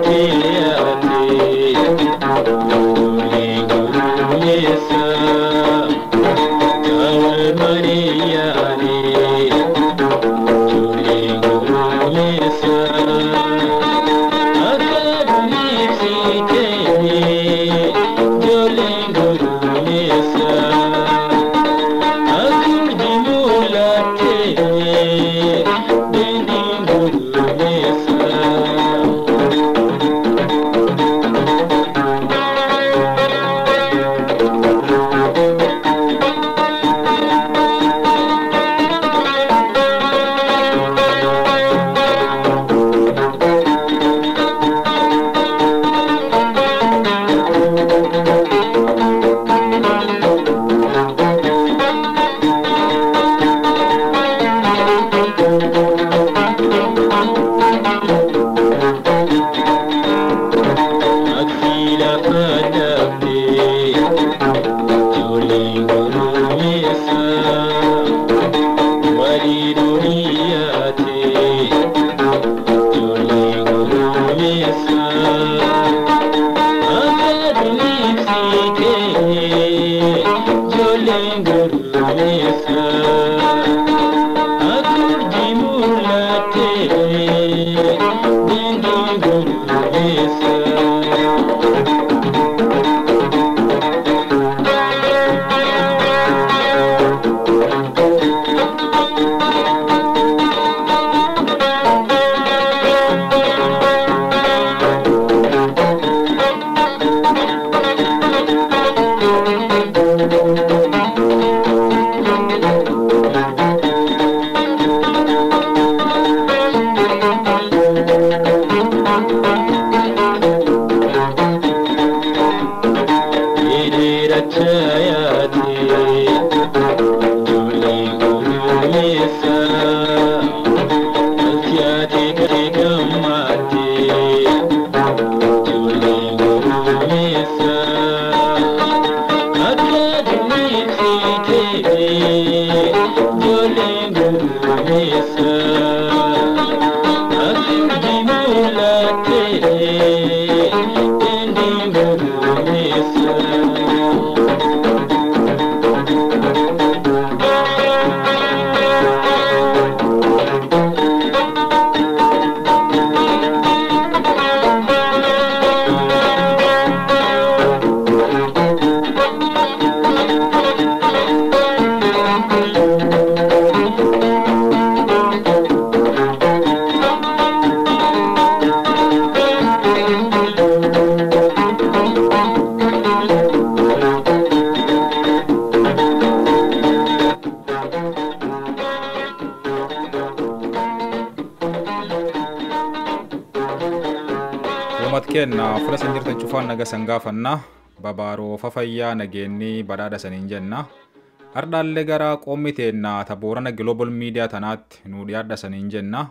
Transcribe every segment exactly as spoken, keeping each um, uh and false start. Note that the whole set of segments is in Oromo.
kenna fula sanjirtan cufaan naga sangaafanna babaaroo fafayyaa nageenni badhaadha saniin jenna hardaalle gara qoomiteenna taboorana global media tanaatti nu dhiyaadha saniin jenna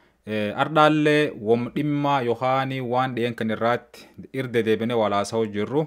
hardaalle wom dhimma yohaani waan dhiyeen kan irraatti irde deebine walaasaa jirru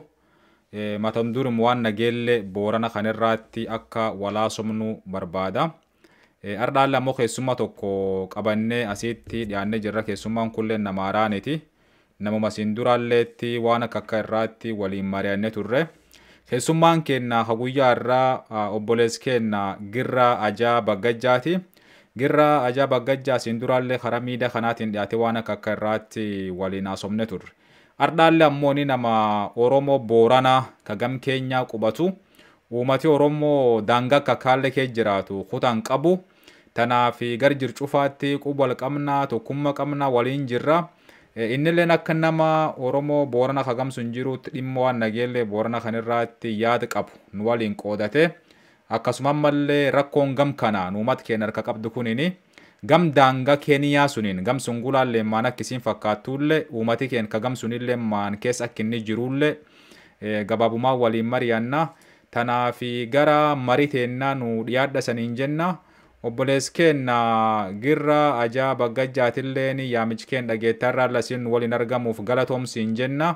matam durum waan nageelle boorana kan irraatti akka walaasomnu barbaada hardaalle ammoo keessummaa tokko qabanne asitti dhiyaanne jirra keessummaan kulleen namaaraaniti namuma sinduraalleetti waan akka irraatti waliin mari'anne turre keessummaan kenna haguyyaa irraa obbolees kenna girra ajaa baggajjaati girra ajaa baggajjaa sinduraallee karaa miidhaa kanaatiin dhiyaate waan akka irraatti waliin haasofne turre hardaalle ammoo ni nama Oromoo Boorana kagam Keenyaa qubatu uummati Oromoo daangaa kakaalle kee jiraatu kutaan qabu tanaaf gar jircufaatti qubal qabna tokkummaa qabna waliin jirra innilleen akka nama Oromoo Boorana kagamsun jiruutti dhimma waan nageelle Boorana kanirraatti yaada qabu nu waliin qoodate akkasuma mallee rakkoon gam kana nuumat keenya harka qabdu kunini gam daangaa Keeniyaa suniin gam sungulaallee maan akkisiin fakkaattuullee uummati keenya kagam sunillee maan keessa akkinni jiruullee gabaabumaa waliin mari'anna tanaafi gara mariteennaa nu dhiyaadha saniin jenna obbolees kenna girra ajaa baggajjaatilleen yaamich keen dhageettarraa lasiin waliin argamuuf galatoomsiin jenna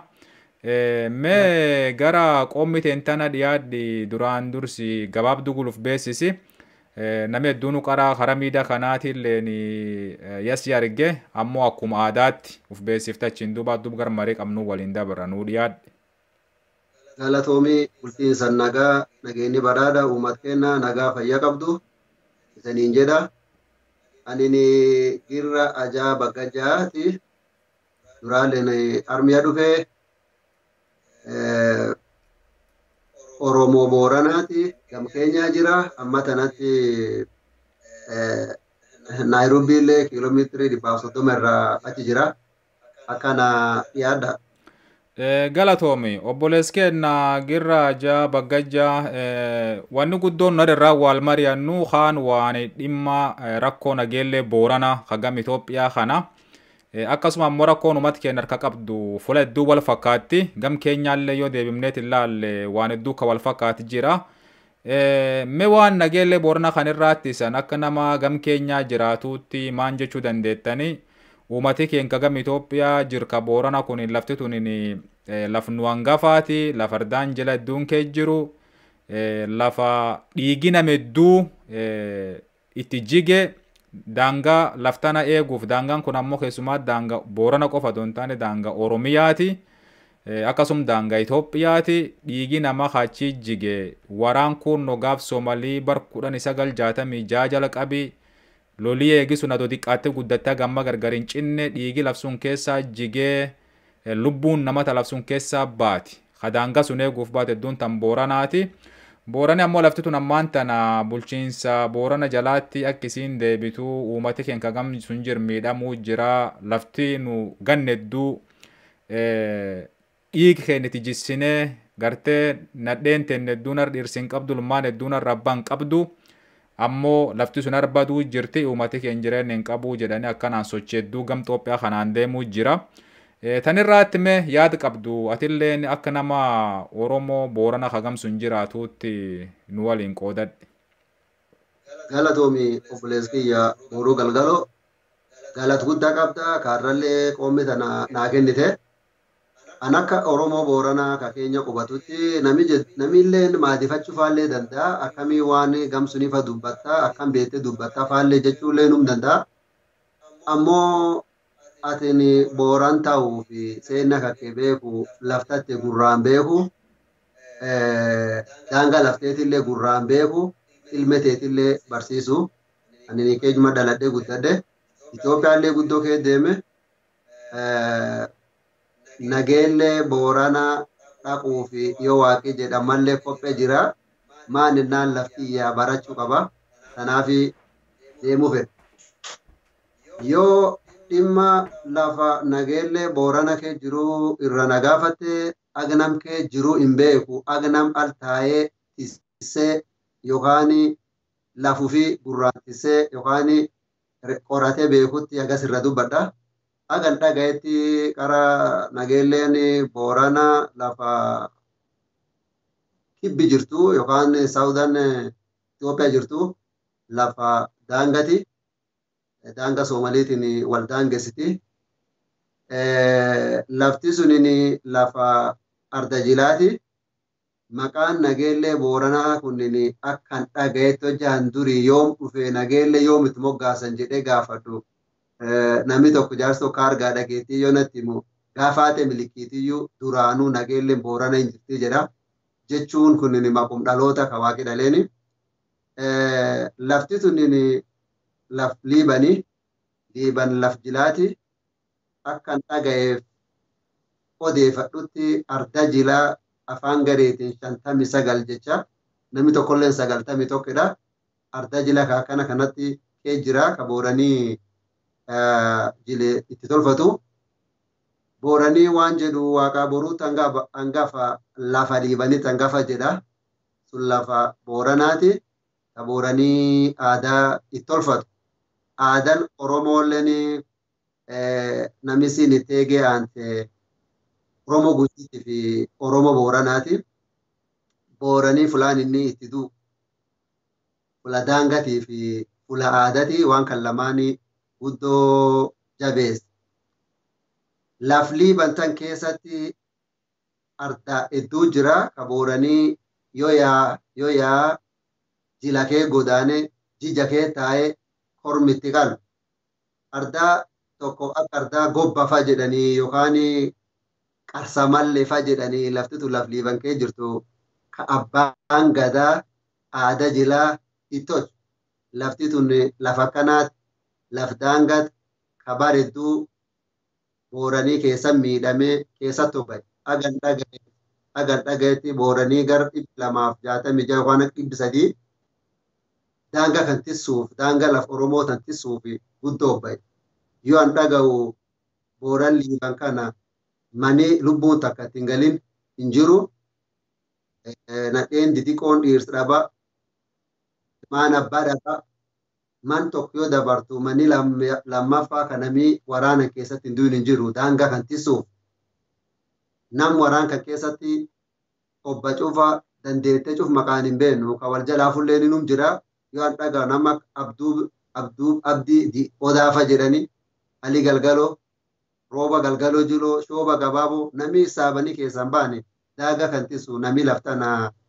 mee gara qoomiteen tana dhiyaadhi duraan dursi gabaabdu guluuf beessisi Namni hedduun qaraa karaa miidhaa kanaatiin yasii arge ammoo akkuma aadaatti uf beeksifta achiin duuba duub gar marii qabnu waliin dabra nuu dhiyaadhe. Galatoomii bulchiinsa nagaa nageenyi badhaadha uummata keenya nagaa fayyaa qabdu isaniin jedha. Ani girra ajaa bakka jaati duraaleen armiyaa dhufee Oromoo Booranaati gam keenyaa jira amma tanatti Naayiroobii illee kiiloomeetirii dhibbaaf soddoma irraa achi jira akkana yaadda. Galatoomi obboleessi keenya girra ajaa baggajaa wanni guddoon nu irraa wal mari'annu kaan waan dhimma rakkoo nageellee Boorana hagam Itoophiyaa kana akkasuma ammoo rakkoon uummata keenya harka qabdu fuula hedduu wal fakkaatti gam keenyaallee yoo deebifneet ilaalle waan hedduu ka wal fakkaatti jira. Mee waan nageellee Boorana kan irraatti san akka nama gam keenyaa jiraatuutti maan jechuu dandeettanii uummati keenya gam Itoophiyaa jirka Boorana kun lafti tunin lafnu hangafaati lafa ardaan jala hedduun kee jiru lafa dhiigina hedduu itti jige daangaa laftana eeguuf daangaan kun ammoo keessumaa daangaa Boorana qofa don taane daangaa Oromiyaati akkasuma daangaa Itoophiyaati dhiigi nama hachi jige waraan kun nogaaf Somalii bar kudhan sagal jaatamii jaha jala qabi lolii eegisu na dodiqqaatte guddattee gamma gargariin cinne dhiigi lafsun keessaa jigee lubbuun nama talafsun keessaa baati daangaa sun eeguuf baate hedduun tan Booranaati. Boorani ammoo lafti tun ammaan tana bulchiinsa Boorana jalaatti akkisiin deebitu uummati keenya gam sun jir miidhamuu jira lafti nu ganne hedduu dhiigi keenya itti jissinee gartee nadheen teenne hedduun har dhiirsin qabdu lummaan hedduun har rabbaan qabdu ammoo lafti sun arbaduu jirti uummati keenya jireenya hin qabu jedhanii akkanaan sochii hedduu gam Itoophiyaa kanaan deemuu jira. Tanirraatti mee yaada qabdu atilleen akka nama Oromoo Boorana hagam sun jiraatuutti nu waliin qoodadhe. Galatoomi obboleessi kiyya Booruu Galgaloo galata guddaa qabda kaarrallee qoommi tana naa kennite. An akka Oromoo Booranaa ka keenya qubatutti namillee maatifachuu faallee danda'a akkamii waan gamsuniifa dubbatta akkam beektee dubbatta faallee jechuullee num danda'a. Ammoo atini Booran ta'uu fi seenna kakkee beeku laftatti gurraan beeku daangaa lafteetillee gurraan beeku ilmeteetillee barsiisu ani keejuma dhaladhee guddadhe Itoophiyaallee guddoo kee deeme nageellee Boorana dhaquu fi yoo waaqii jedhamallee qophee jira maaninnaan lafti yaa barachuu qaba kanaaf deemuu fedha. Yoo dhimma lafa nageellee Boorana kee jiru irra nagaafatte agnam kee jiru hin beeku agnam al taa'ee tissee yookaan lafuu fi gurraan tissee yookaan qoratee beekutti agas irra dubbadha. Agan dhagayetti qara nageelleen Boorana lafa kibbi jirtu yookaan saawudan Itoophiyaa jirtu lafa daangati. Daanga Soomaliitiin wal daangessiti. Lafti sunin lafa ardajilaati. Maqaan nageellee Booranaa kunnin akkan dhagayetti hojjaan durii yoom dhufe nageellee yoom itti moggaasan jedhee gaafadhu. Namni tokko jaarsi tokko argaa dhageettii yoo natti himu gaafaate milikiitiyyuu duraanuu nageelleen Boorana hin jirti jedha. Jechuun kunnin maqum dhaloota ka waaqi dhaleeni. Lafti sunin laf liibanii liiban laf jilaati akkan dhagayeef odeeffadhutti arda jilaa afaan gareetiin shantamii sagal jecha namni tokkolleen sagaltamii tokkodha. Arda jila akkana kanatti kee jira ka Booranii jile itti tolfatu. Booranii waan jedhu waaqaa boruutti hangafa lafa liibanitti hangafa jedha. Sun lafa Booranaati ka Booranii aadaa itti tolfatu. Aadaan Oromoolleen namisiin itti eegee aante Oromoo Gujiitii fi Oromoo Booranaati. Booranii fulaan inni itti du'u fula daangatii fi fula aadatii waan kan lamaanii guddoo jabeessa. Laf liiban tan keessatti arda hedduu jira ka Booranii yoo yaa yoo yaa jila kee godaane jija kee taa'ee kormitti qalu. Ardaa tokko akka ardaa gobbafa jedhanii yookaan qarsamalleefa jedhanii laftitu laf liiban kee jirtu ka abbaan gadaa aada jilaa ittolchu. Lafti tun lafa akkanaatti laf daangat ka bareedduu booranii keessa miidhamee keessatti hubate. Agan dhagaye agan dhagayetti booranii gara dhibba lamaaf jaatamii jaha waan akka dhibbi sadii daangaa kan tissuuf daangaa laf Oromoo kan tissuuf guddoo hubate. Yoo an dhaga'u booran liiban kana mani lubbuun takka ittiin galin hin jiru. Nadheen didiqoon dhiirsi dhaba. Maan abbaa dhaba. Man tokko yoo dabartu mani lammaffaa kanamii waraana keessatti hin duun hin jiru. Daangaa kan tissuuf nam waraan kan keessatti obba cufa dandeettee cuf maqaan hin beeknu ka wal jalaa fulleen inum jira. Yoo an dhaga'u nama abduu abduu abdii odaafa jedhanii Ali galgaloo rooba galgaloo jiroo shooba gabaaboo namni saabanii keessan baane daangaa kan tissu namni laftana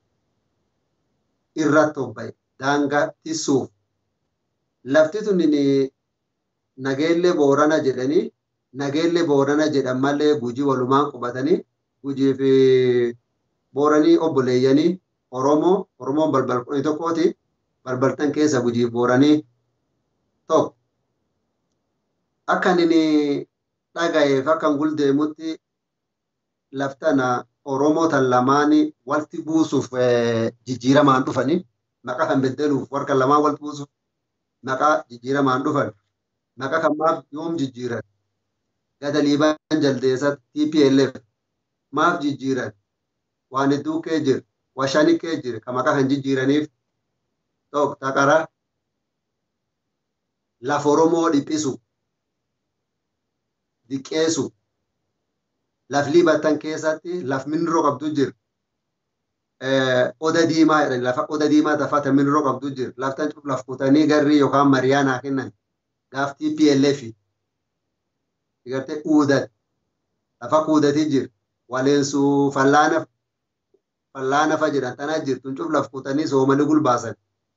irratti hobba'e daangaa tissuuf lafti tun nageellee boorana jedhanii nageellee boorana jedhan malee gujii walumaan qubatanii gujii fi booranii obboleeyyanii Oromoo Oromoon balbal kudha tokkooti balbaltan keessa gujii booranii tokko. Akkan inni dhaga'eef akkan guldeemutti laftana Oromoo tan lamaanii walti buusuuf jijjiiramaan dhufanii maqaa kan beddeluuf warra lamaan walti buusuuf maqaa jijjiiramaan dhufan maqaa kan maaf yoom jijjiiran gada liibaan jaldeessatti T P L F maaf jijjiiran waan hedduu kee jira washani kee jira kan maqaa kan jijjiiraniif tokko taqara lafa Oromoo dhiphisu. Diqqeessu laf liibatan keessatti laf miniroo qabdu jira. Oda diimaa lafa oda diimaa tafata miniroo qabdu jira. Laftan laf kutanii garrii yookaan mariyaanaa kennan gaaf T P L F. Gartee uudat lafa kuudatii jira. Waleensu fallaana fallaana fa jedhan tanaa jirtu cuf laf kutanii soomanii gulbaasan.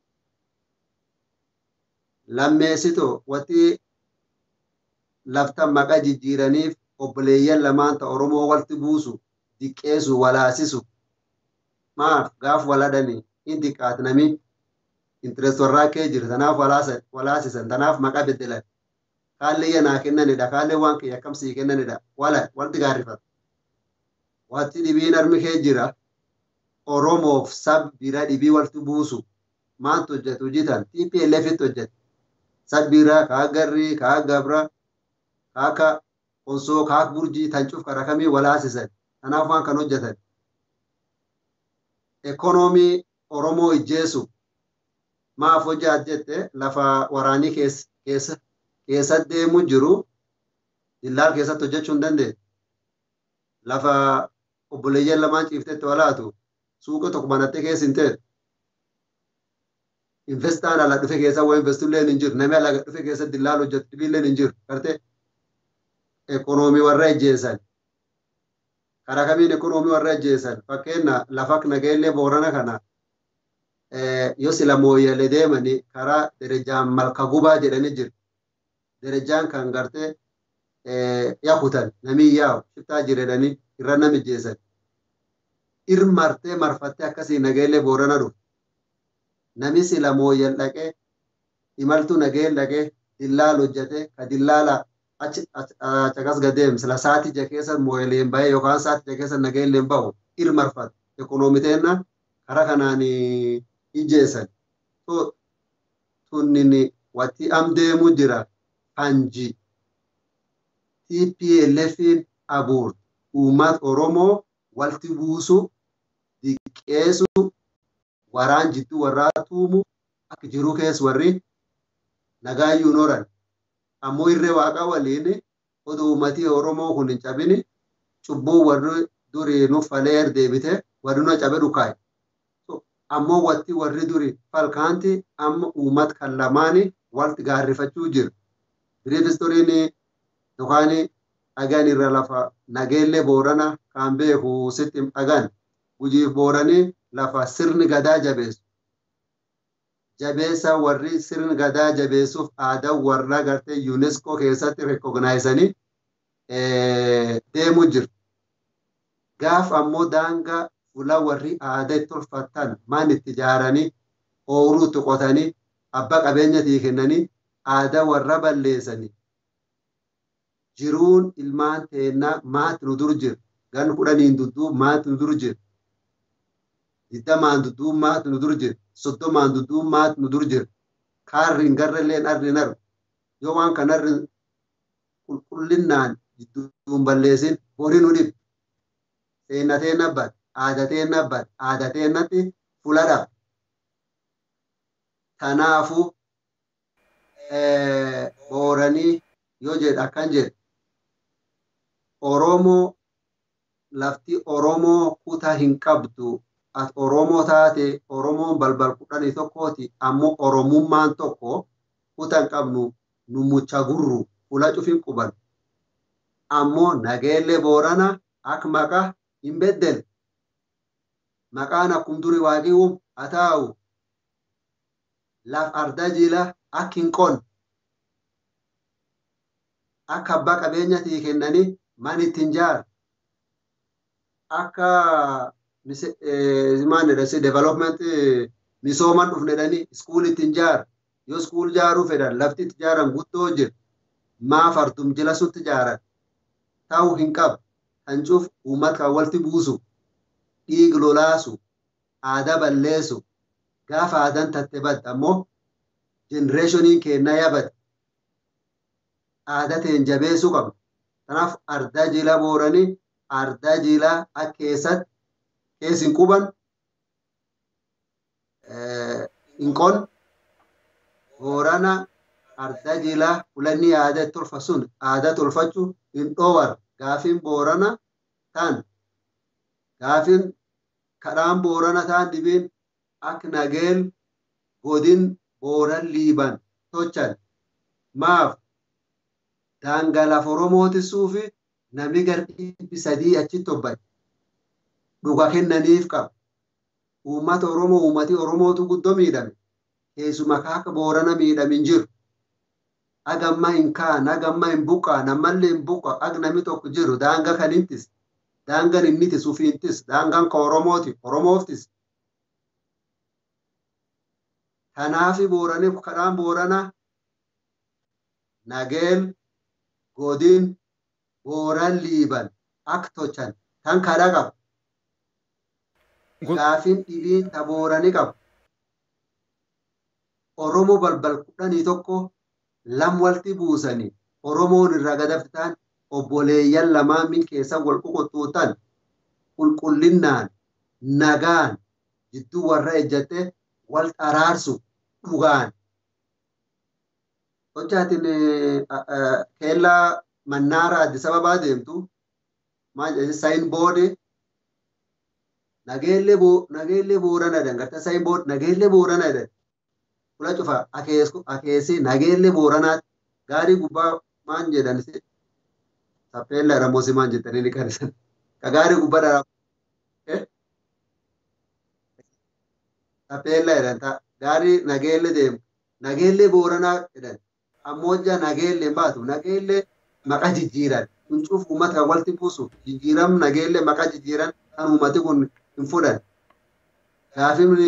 Lammeessitoo wati laftan maqaa jijjiiraniif obboleeyyan lamaan ta Oromoo walti buusu diqqeessu walaasisu maaf gaaf waladanii hin diqqaatnami interest warraa kee jira tanaaf walaasisan tanaaf maqaa beddelan kaallee yanaa kennanidha kaallee waan kee akkamsii kennanidha wala walti gaarrifata watti dhibiin armi kee jira Oromoof sab bira dhibii walti buusu maantu hojjetu jitan T P L F hojjetu sab bira kaa garrii kaa gabra kaaka onsoo kaak burjii tancuuf karakamii walaasisan kanaaf waan kan hojjetan ekonoomii Oromoo ijjeessu maaf hojjaat jette lafa waraanii keessa keessa deemu jiru dillaal keessatti hojjechuu hin dandeessu lafa obboleeyyan lamaan ciiftetti walaatu suuqa tokko banattee keessa hin ta'e investaan ala dhufe keessa waa investulleen hin jiru namni ala dhufe keessa dillaal hojjetu dhibiilleen hin jiru gartee ekonoomii warra ijjeessan karaa kamiin ekonoomii warra ijjeessan fakkeenya lafa nageellee boorana kana yoo sila mooyyalee deemanii karaa derejaan malka gubaa jedhanii jiru derejaan kan gartee yakutan namii yaa'u shiftaa jireedhanii irra nam ijjeessan irmartee marfattee akkasii nageellee boorana dhufu nami sila mooyyal dhaqee imaltu nageel dhaqee dillaal hojjete ka dillaala achakas gadeem sila saati ja keessa mooyyaleen bahee yookaan saati ja keessa nageelleen bahu irmarfat ekonoomitenna karaa kanaan ijjeessan tunnin watti am deemu jira hanji T P L F'n abuur uumat Oromoo walti buusu diqqeessu waraan jidduu warraa tuumu akka jiru keessa warri nagaayyuun horan ammoo irree waaqa waliin oduu uummatii Oromoo kun hin cabini cubbuu warri durii nuuf falee deebite warri nu cabe dhukaa'e ammoo watti warri durii falkaanti amma uumat kan lamaani walti gaarrifachuu jiru biriif istoriin yookaan dhagaan irra lafa nageellee boorana kan beeku sitti dhagaan gujiif booranii lafa sirni gadaa jabeessu jabeessa warri sirni gadaa jabeessuuf aadaa warra gartee UNESCO keessatti recognizeanii deemu jiru. Gaaf ammoo daangaa fuula warri aadaa itti tolfatan maan itti ijaaranii ooyiruu itti qotanii abbaa qabeenyatii kennanii aadaa warra balleessanii jiruun ilmaan teennaa maati nu dur jiru gan kudhaniin dudduu maati nu dur jiru digdamaan dudduu maati nu dur jiru soddomaan dudduu maati nu dur jiru kaarri hin garrelleen arri hin argu yoo waan kanarri qulqullinnaan jidduun balleessin horii nu dhibba seenateen abbaat aadateen abbaat aadateennatti fuladha. Kanaafu booranii yoo jedha akkan jedhe Oromoo lafti Oromoo kutaa hin qabdu at Oromoo taate Oromoon balbal kudhanii tokkooti ammoo Oromummaan tokko kutaa hin qabnu nu mucha gurru fuula cufin quban ammoo nageellee boorana ak maqaa hin beddel maqaan akkum duri waaqiwum ataa'u laf arda jila ak hin qon akka abbaa qabeenyatii kennanii man ittiin jaar akka maal jedhasi development misooman dhufnedhanii iskuul ittiin jaar yoo iskuul jaaruu fedhan lafti itti jaaran guddoo jira maaf ardum jila sutti jaaran ta'uu hin qabu hancuuf uummata kan walti buusu dhiig lolaasu aadaa balleessu gaafa aadaan tatte badda ammoo jenereeshoniin kennaa yaabate aadaa ta'een jabeessuu qabna. Kanaaf ardaa jilaa booranii ardaa jilaa akka keessatti keessi hin quban hin qon boorana ardaa jilaa fulanni aadaa tolfa sun aadaa tolfachuu hin dhoowwar gaafiin boorana ta'an gaafiin kadhaan boorana ta'an dhibiin akka nageel godin booran liiban tochan maaf daangaa lafa Oromootisuu fi namni garbii sadii achitti obbaye dhuga kennaniif qaba. Uummata Oromoo uummati Oromootu guddoo miidhame keessuma akka boorana miidhame hin jiru. Agamma hin kaan agamma hin buqqaan ammallee hin buqqa ag namni tokko jiru daangaa kan intis daangaan inni tis ufiintis daangaan ka Oromooti Oromooftis. Kanaafi booraniif kadhaan boorana nageel godin booran liiban akka tochan kan kadha qabu. Gaafin dhibiin ta boorani qabu. Oromoo balbal kudhanii tokko lam walti buusanii Oromoon irraa gadafti ta'an obboleeyyan lamaan min keessa wal qoqotuutan qulqullinnaan nagaan jidduu warra ejjate wal araarsu dhugaan. Hojjaatiin keellaa mannaara Addis Ababaa deemtu maal jedhasi sayin boode nageellee boo nageellee boorana jedhan garta sayin boode nageellee boorana jedhan fula cufa akeesku akeesi nageellee booranaatti gaarii gubbaa maan jedhan tappeella ramosi maan jettanii ni karisan ka gaarii gubbaa dara tappeella jedhan ta gaarii nageellee deemu nageellee booranaa jedhan ammoojja nageellee baatu nageellee maqaa jijjiiran huncuuf uummata walti buusu jijjiiram nageellee maqaa jijjiiran kan uummati kun hin fudhan gaafimni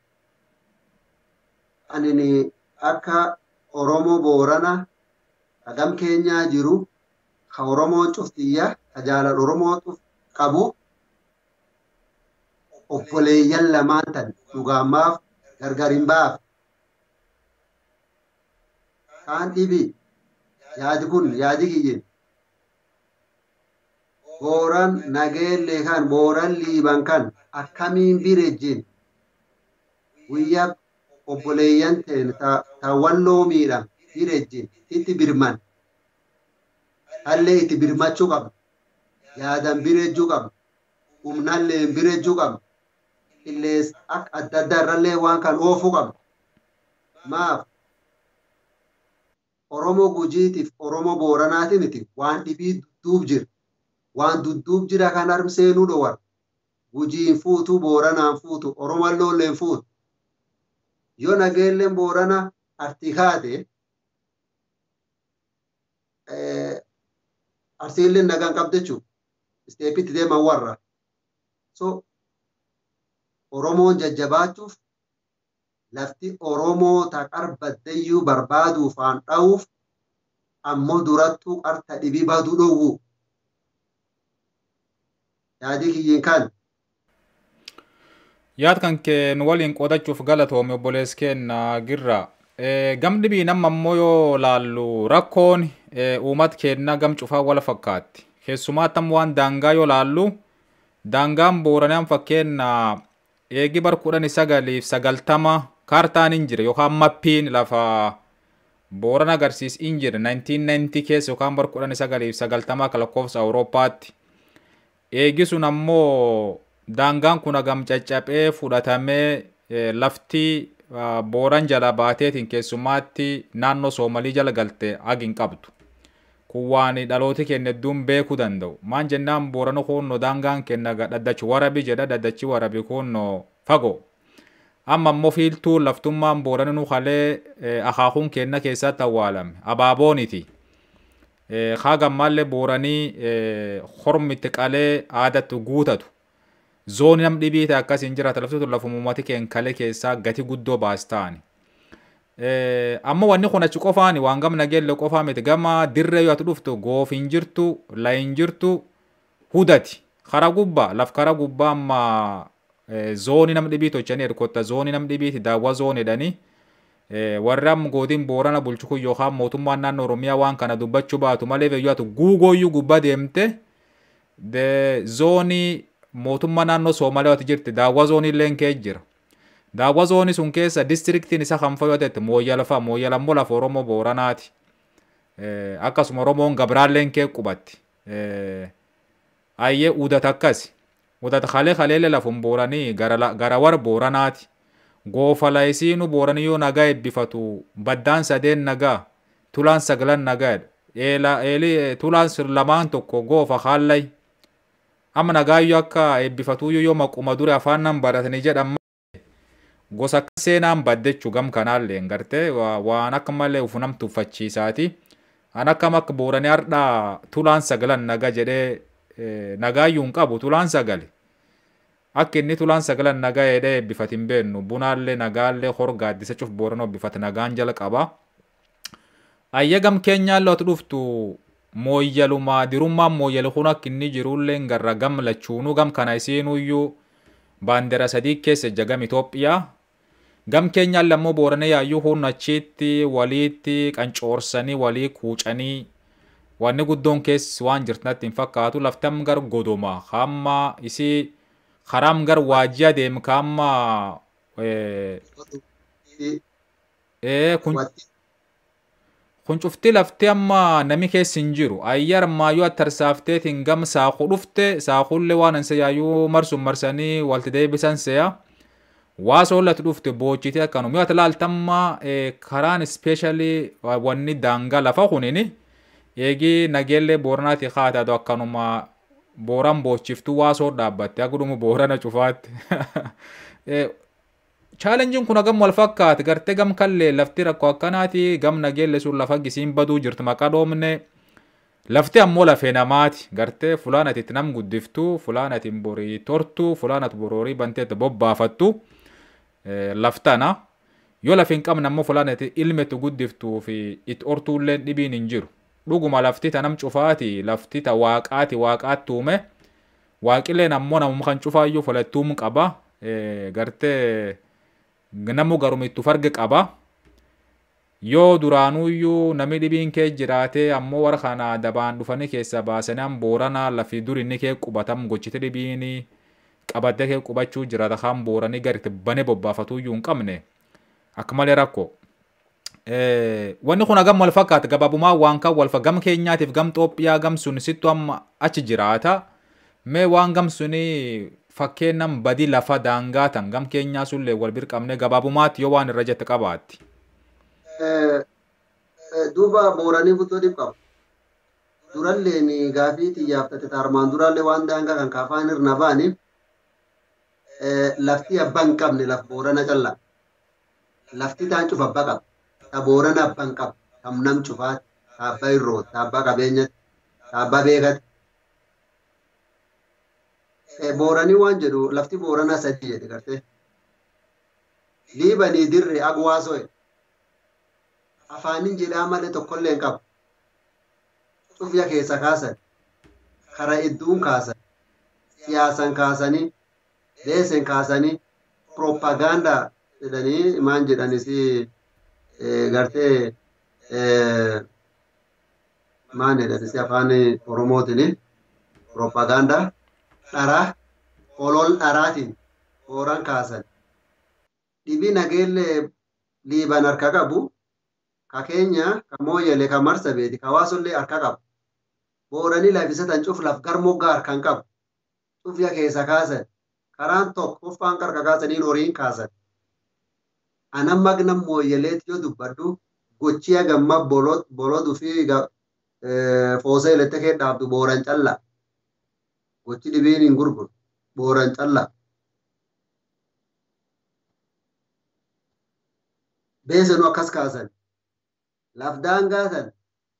anini akka Oromoo boorana hagam keenyaa jiru ka Oromoo cuftiyya ka jaalal Oromoo cuf qabu obboleeyyan lamaan tan dhugaamaaf gargar hin baaf. Kaan dhibi yaadi kun yaadi kiyyin booran nageellee kan booran liiban kan akkamiin birejjin guyyaa obboleeyyan teen ta walloo miidham birejjin itti birman hallee itti birmachuu qabna yaadan birejjuu qabna humnallee birejjuu qabna illees akka adda addaa irrallee waan kan oofuu qabna maaf Oromoo gujiitiif Oromoo booranaatiniti waan dhibii dudduub jira. Waan dudduub jira kan armseenuu dhowar. Gujiin fuutu booranaan fuutu Oromoon loolleen fuutu. Yoo nageelleen Boorana artii kaate arsiilleen nagaan qabde jechuudha. Isteepitti deeman warra. So Oromoon jajjabaachuuf lafti Oromoo taqar baddayyuu barbaaduuf waan dha'uuf ammoo durattuu qarta dhibii baduu dhowwu. Yaadii kiyyiin kan. Yaad kan kee nu waliin qoodachuuf galatoome obbolees keenna girra. Gam dhibii nama ammoo yoo laallu rakkoon uumat keenna gam cufaa wala fakkaatti. Keessumaatti ammoo waan daangaa yoo laallu daangaan Booranaan fakkeenna eegi bar kudhan sagaliif sagaltama kaartaan hin jire yookaan mappiin lafa Boorana agarsiis hin jire nineteen ninety keessa yookaan bar kudhan sagaliif sagaltama akka lakkoofsa Awurooppaatti. Eegi sun ammoo daangaan kun hagam caccabee fudhatamee lafti Booran jala baateetiin keessumaatti naannoo Soomalii jala galte hagin qabdu. Kun waan dhalooti keenya hedduun beekuu danda'u. Maan jennaan Boorana kunno daangaan kenna dhaddachi warabi jedha dhaddachi warabi kunno fagoo. Amma ammoo fiiltuu laftummaan Boorana nu halee akaakuun kenna keessatti awwaalame. Abaabooniti. Haagammallee Booranii hormitti qalee aadatti guutatu. Zooni nam dhibiite akkas hin jiraata laftutu lafuma uummati keen kalee keessaa gati guddoo baastaan. Amma wanni kun achi qofaani waan gam nageelle qofaa miti gama dirree yoo ati dhuftu goof hin jirtu la hin jirtu hudati kara gubbaa laf kara gubbaa amma zooni nam dhibii tochanii erkotta zooni nam dhibiiti daawwa zoonidhani warri amma gootiin Boorana bulchu kun yookaan mootummaan naannoo Oromiyaa waan kana dubbachuu baatu malee yoo ati guugooyyuu gubbaa deemte zoonii mootummaa naannoo Soomaaliyaa ati jirti daawwa zoonii illee kee jira. Daawwa zoonii sun keessa distriktiin isa kan fayyadu ta'e Mooyyala fa'a Mooyyala immoo lafa Oromoo Booranaati. Akkasuma Oromoon Gabraalleen kee qubatti. Ayyee udata akkasi. Udata kalee kaleelle lafuun Booranii gara war Booranaati. Goofala isiinu Booranii yoo nagaa eebbifatu baddaan sadeen nagaa tulaan sagalan nagaa eeli tulaan lamaan tokko goofa haallay. Amma nagaayyuu akka eebbifatuuyyuu yoo maquma dure afaan nan baratanii jedhan gosa akka seenaan baddechuu gam kanaallee gartee waan akka malee ufunam tuffachiisaati. An akkam akka Booranii hardhaa tulaan sagalan nagaa jedhee nagaayyuu hin qabu tulaan sagale. Akka inni tulaan sagalan nagaa jedhee eebbifatin beennu bunaallee nagaallee horgaaddisa cuf Booranoo eebbifate nagaan jala qaba. Ayya gam keenyaallee ati dhuftu mooyyalumaa dirummaan mooyyalu kun akka inni jirullee garra gam lachuunuu gam kana isiinuyyuu baandera sadii keessa jagam Itoophiyaa. Gam keenyaallee ammoo Booranee yaayyuu hun achiitti waliitti qancoorsanii walii kuucanii wanni guddoon keessi waan jirtatti hin fakkaatu laftam gar godoma hamma isii haram gar waajjia deem kamma kun kun cufti lafti amma nami keessa hin jiru ayyar maayyuu attarsaafteetiin gam saaqu dhufte saaqullee waan ansa yaayyuu marsun marsanii walti deebisan seya waasoo lati dhufte boochite akkanum yoo ati laaltamma karaan ispeeshaalii wanni daangaa lafa kunini eegi nageellee Booranaati haataatu akkanuma Booran boochiftuu waasoo dhaabbatte agudumu Boorana cufaatti. Chaalenjiin kun hagam wal fakkaate gartee gam kallee lafti rakkoo akkanaati gam nageelle sun lafa gisiin baduu jirti maqaa dhoomne lafti ammoo lafee namaati gartee fulaan ati itti nam guddiftu fulaan ati borii tortu fulaan ati boroorii banteetta bobbaafattu laftana yoo lafi hin qabne ammoo fulaan ati ilmetti guddiftuu fi itti ortuullee dhibiin hin jiru. Dhuguma lafti ta nam cufaati lafti ta waaqaati waaqaatti uume waaqilleen ammoo namuma kan cufaayyuu fulattuum qaba gartee namu garumittu farge qaba yoo duraanuyyuu nami dhibiin kee jiraate ammoo warra kana dabaan dhufanii keessa baasanii Boorana lafi dur inni kee qubatam gochite dhibiini qabaddee kee qubachuu jiraata kan Booranii garitti bane bobbaafatuuyyuu hin qabne akka malee rakkoo. Wanni kun hagam wal fakkaata gabaabumaa waan kan wal gam keenyaatiif gam Itoophiyaa gam sun sittu amma achi jiraata mee waan gam suni fakkeenyam badii lafa daangaa tan gam keenyaa sullee wal birqabne gabaabumaatti yoo waan irra jette qabaatti. Duuba Booranii guutuu dhib qabu. Duralleen gaafii xiyyaaftate taarmaan durallee waan daangaa kan kaafaan irna baani lafti abbaa hin qabne laf Boorana callaa. lafti taan cufa abba qaba. Ta boorana abban qaba. Tam nam cufaat. Ta abba irroot. Ta abba qabeenyat. Ta abba beekat. Booranii waan jedhu lafti booranaa sadii jedhe gartee. Liibanii dirree agwaasoe. Afaanin jedhaa malee tokkollee hin qabu. Cufya keessa kaasan. Kara idduun kaasan. Siyaasan kaasanii. Deesen kaasanii. Propagaandaa jedhanii maan jedhanisi gartee maan jedhanisi afaan Oromootiin propagaandaa dharaa olol dharaatiin booran kaasan. Dhibii nageellee liiban harka qabu ka keenya ka mooyyalee ka marsabeeti ka waasollee harka qabu. Booranii lafisatan cuf laf garmoggaa harkan qabu. Cufya keessa kaasan. Karaan tokko uffaan qarqa kaasaniin horiin kaasan. Anan magnam mooyyaleet yoo dubbaddu gochiya gamma boloduu fi foosee ilette kee dhaabdu booran callaa. Gochi dhibiin hin gurguru booran callaa. Beesenu akkas kaasan. Lafdaan gaatan.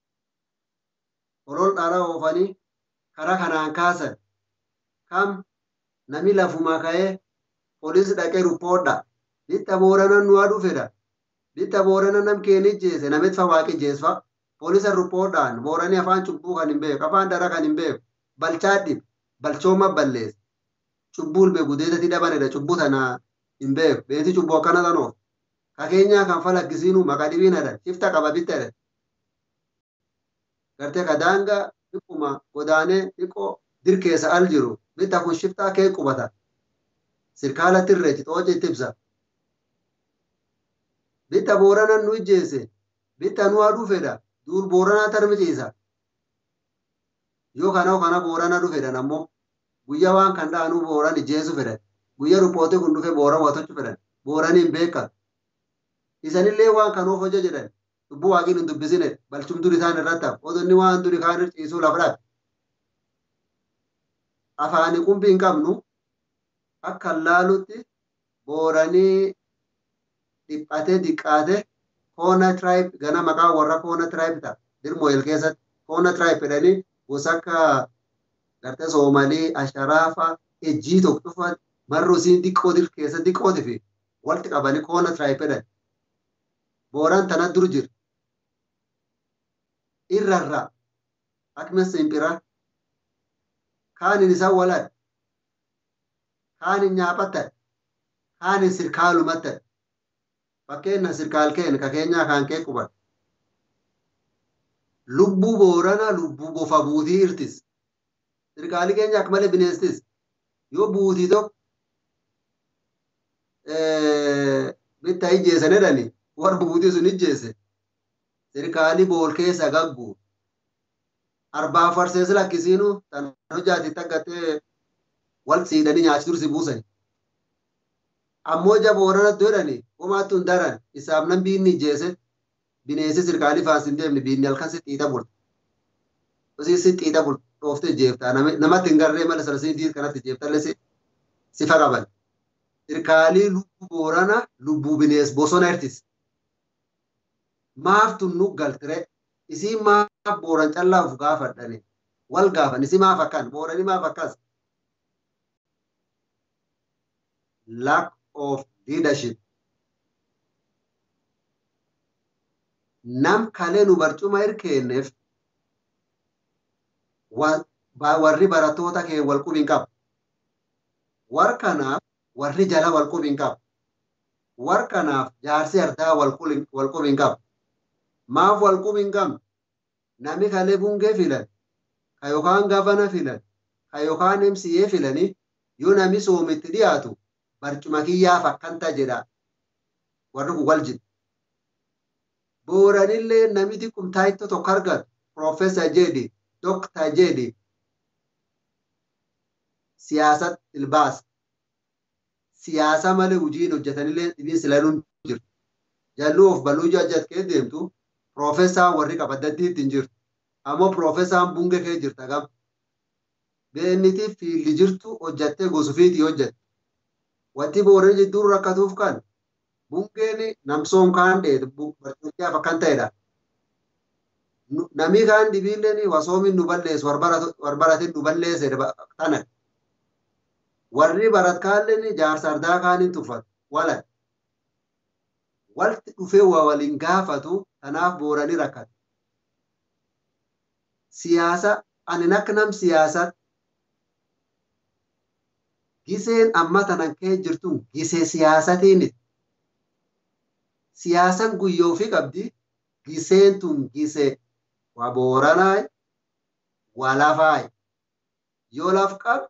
Olol dharaa oofanii karaa kanaan kaasan. Kam nami lafuma ka'ee polis dhaqee ruppoodha. Bitta boorana nuwaa dhufedha. Bitta boorana nam keeni jeese namit fa waaqi jeesfa. Polisa ruppoodhaan booranii afaan cubbuu kan hin beeku afaan dara kan hin beeku. Balchaadhib balchooma ballees. Cubbuul beeku deetati dhabanedha cubbuu tana hin beeku. Beeti cubbuu akkana tanoof. Ka keenyaa kan falakkisiinu maqaa dhibiin hadhan shifta qaba bitta jedhe. Gartee ka daangaa dhiquma godaanee dhiqoo dirkeessa al jiru. Bitta kun shiftaa kee qubata. Sirkaala tirreechi xooci itti ibsa. Bitta booranan nu ijjeese. Bitta nu aduu fedha. Duur booranaa tarmiciisa. Yoo kana kana boorana dhufedhan ammoo guyyaa waan kan dhaanuu booran ijjeesu fedhan. Guyyaa ruppoote kun dhufe booran watochu fedhan. Booraniin beekan. Isanillee waan kan oof hojja jedhan. Dubbuu waaqiin hin dubbisine. Balchum duri isaan irratti hafu. Odonni waan duri kaan ciisuu lafdhaaf. Afaani qumbii hin qabnu akka laalutti booranii dhiphatee diqqaate koona tribe gana maqaa warra koona tribe ta'a. Dirmooyel keessatti koona tribe jedhanii gosa akka gartee Soomalii, Asharaafa, Ejjii tokko dhufa marroo isiin diqqoo dir keessa diqqooti fi walitti qabanii koona tribe jedhan. Booraan tana dur jira. Irrarraa akkuma simpiraa. Kaanin isaan walan, kaanin nyaapatan, kaanin sirkaalumatan. Fakkeenna sirkaal keen ka keenyaa kaan kee quban. Lubbuu boorana lubbuu bofa buutii irtis. Sirkaali keenya akka malee bineenstis. Yoo buutii tokko bitta ijjeesan jedhani warra buutii sun ijjeese. Sirkaali bool keessa gaggu. Arbaa farsees lakkisiinu tan hojjaati taggatee wal siidhanii nyaachi dursi buusani. Ammoo ija booranatti jedhani homaattu hin daran isaaf nan biinni ijjeese bineensi sirkaalii faansi hin deemne biinni halkan si xiixa bulta. Osii si xiixa bulta dhooftee jeeftaa namatti hin garree mala sarsiitii kanatti jeeftallee si faqaban. Sirkaalii lubbuu boorana lubbuu binees bosona hirtis. Maaf tunnu galtire. Isi maaf booran callaaf gaafadhani wal gaafan isi maaf akkan boorani maaf akkas. Lack of leadership. Nam kalee nu barcuma hirkeenneef warri baratoota kee wal qubiin qaba. War kanaaf warri jala wal qubiin qaba. War kanaaf jaarsi ardaa wal qubiin qaba. Maaf wal qubiin qabna? Nami kalee bungee filan, ka yookaan gavana filan, ka yookaan M C A filanii yoo nami soomitti dhiyaatu barcuma kiyyaaf akkanta jedha. Warri kun wal jiru. Booranillee nami xiqqum taayitoo tokko argatu Profeesar Jeedi, Doktar Jeedi siyaasat ilbaas. Siyaasa malee hojiin hojjetanillee dhibiin silanuun jiru. Jalluu of baluu jajjat kee deemtu Profeesar warri qabaddattii hin jirtu. Ammoo Profeesar bunge kee jirta gam. Beenniti fiildi jirtu hojjattee gosufiitii hojjette. Wanti booran jidduun rakkatuuf kan bungeen namsoom kaan dheedu barcumtiyaaf akkan ta'edha. Namni kaan dhibiilleen wasoomin nu balleessu warbaratin nu balleesse tana. Warri baratkaalleen jaarsa ardaa kaaniin tuffatu walan. Walti dhufee waa waliin gaafatu tanaaf booranii rakkata. Siyaasa ani akka nam siyaasat giseen amma tanan kee jirtun gisee siyaasatiin siyaasan guyyoo fi qabdi giseen tun gisee waa booranaay waa lafaay yoo laf qabdu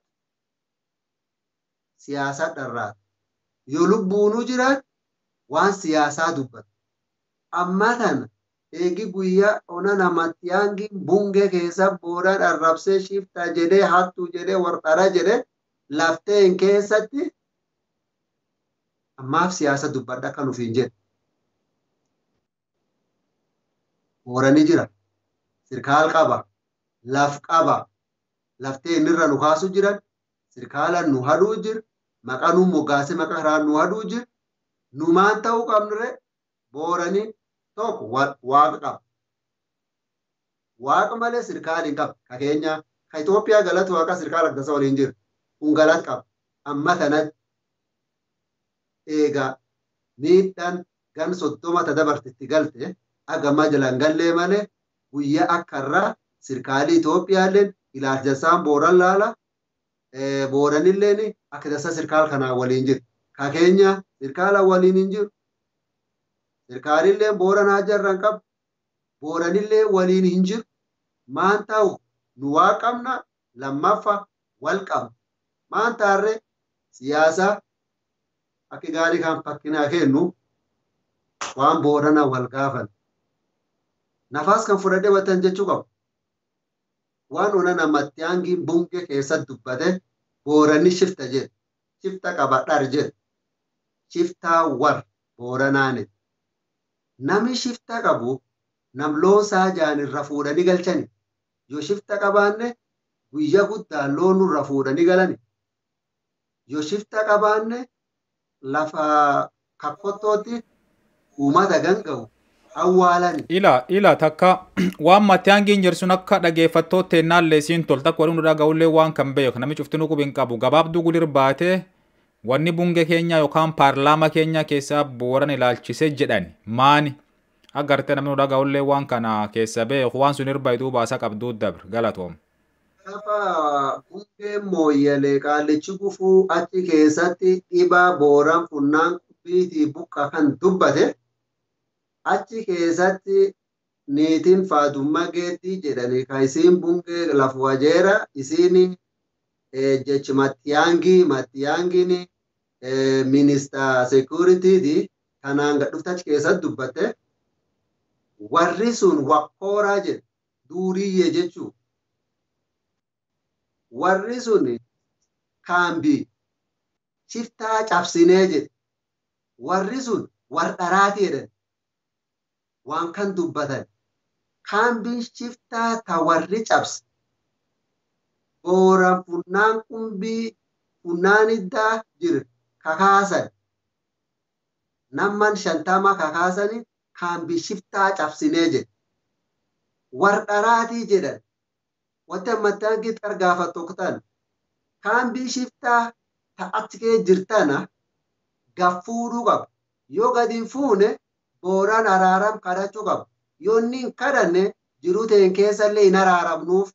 siyaasa dharraat yoo lubbuunuu jiran waan siyaasaa dubbatu amma tana eegi guyyaa ona namatti yaangiin bungee keessa booraan arrabsee shiftaa jedhee hattuu jedhee warqara jedhee lafteen keessatti ammaaf siyaasa dubbadha kan ufiin jedhe. Booranii jira. Sirkaal qaba. Laf qaba. Laftee innirra nu kaasu jiran. Sirkaalan nu haduu jir. Maqaa nu moggaase maqaa irraa nu haduu jir. Nu maan ta'uu qabnure booranii tokko waaqa qaba. Waaqa malee sirkaal hin qabu. Ka keenya ka Itoophiyaa galata waaqa sirkaal addasa waliin jiru. Kun galat qaba. Amma tanatti eegaa miidhaan gan soddoma ta dabartitti galte agama jalan gallee malee guyyaa akka irraa sirkaalii Itoophiyaalleen ilaalchisaan booran laala. Booranilleen akka dasa sirkaal kanaa waliin jiru. Ka keenya sirkaala waliin hin jiru. Sirkaalillee booranaa jarran qabu. Booranillee waliin hin jiru. Maan ta'u nu waa qabna lammaffaa wal qabna. Maan taarree siyaasa akka gaarii kan fakkinaa kennu waan boorana wal gaafan. Nafaas kan fudhadhee watan jechuu qabu. Waan ona namatti yaangiin bungee keessatti dubbate booranni shifta jedhe. Shifta qabadhar jedhe. Shiftaa war booranaani. Nami shifta qabu nam loonsaa jaan irra fuudhanii galchani. Yoo shifta qabaanne guyyaa guddaa loon irra fuudhanii galani. Yoo shifta qabaanne lafa kakkottootti uummata ganga'u awwaalani. Ila ila takka waan matyaangiin jirsun akka dhageeffattootti ennaallee siin tol takka waliin dhaga'ullee waan kan beeku nami cuftinuu qubiin qabu gabaabduu gulir baatee wanni bungee keenya yookaan paarlaama keenya keessaa booran ilaalchise jedhani maani agartee namni dhaga'ullee waan kana keessa beeku waan sun irbaaytuu baasa qabduu dabre galatoom. Lafa bungee mooyyalee qaallichi gufuu achi keessatti dhibaa booran funnaan biitii buqqa kan dubbate achi keessatti niitiin faadummaa geettii jedhani ka isiin bungee lafa wajeera isiin jechi mattiyaangii mattiyaangiin minister security kanaan gadhufte achi keessatti dubbate warri sun wakkooraa jedhe duuriyyee jechuu warri sun kaambii shiftaa cabsinee jedhe warri sun wardharaati jedhan waan kan dubbatan kaambiin shiftaa ta warri cabse booran funnaan qumbii funnaan iddaa jira kakaasan namman shantama kakaasani kaambii shiftaa cabsinee jedhe wardharaatii jedhan wata mattaangiit argaafattu oktan kaambii shiftaa ta achi kee jirtana gaffuudhuu qabu yoo gadiin fuune booraan araaram kadhachuu qabu yoo inni hin kadhanne jiruu ta'een keessallee hin araaramnuuf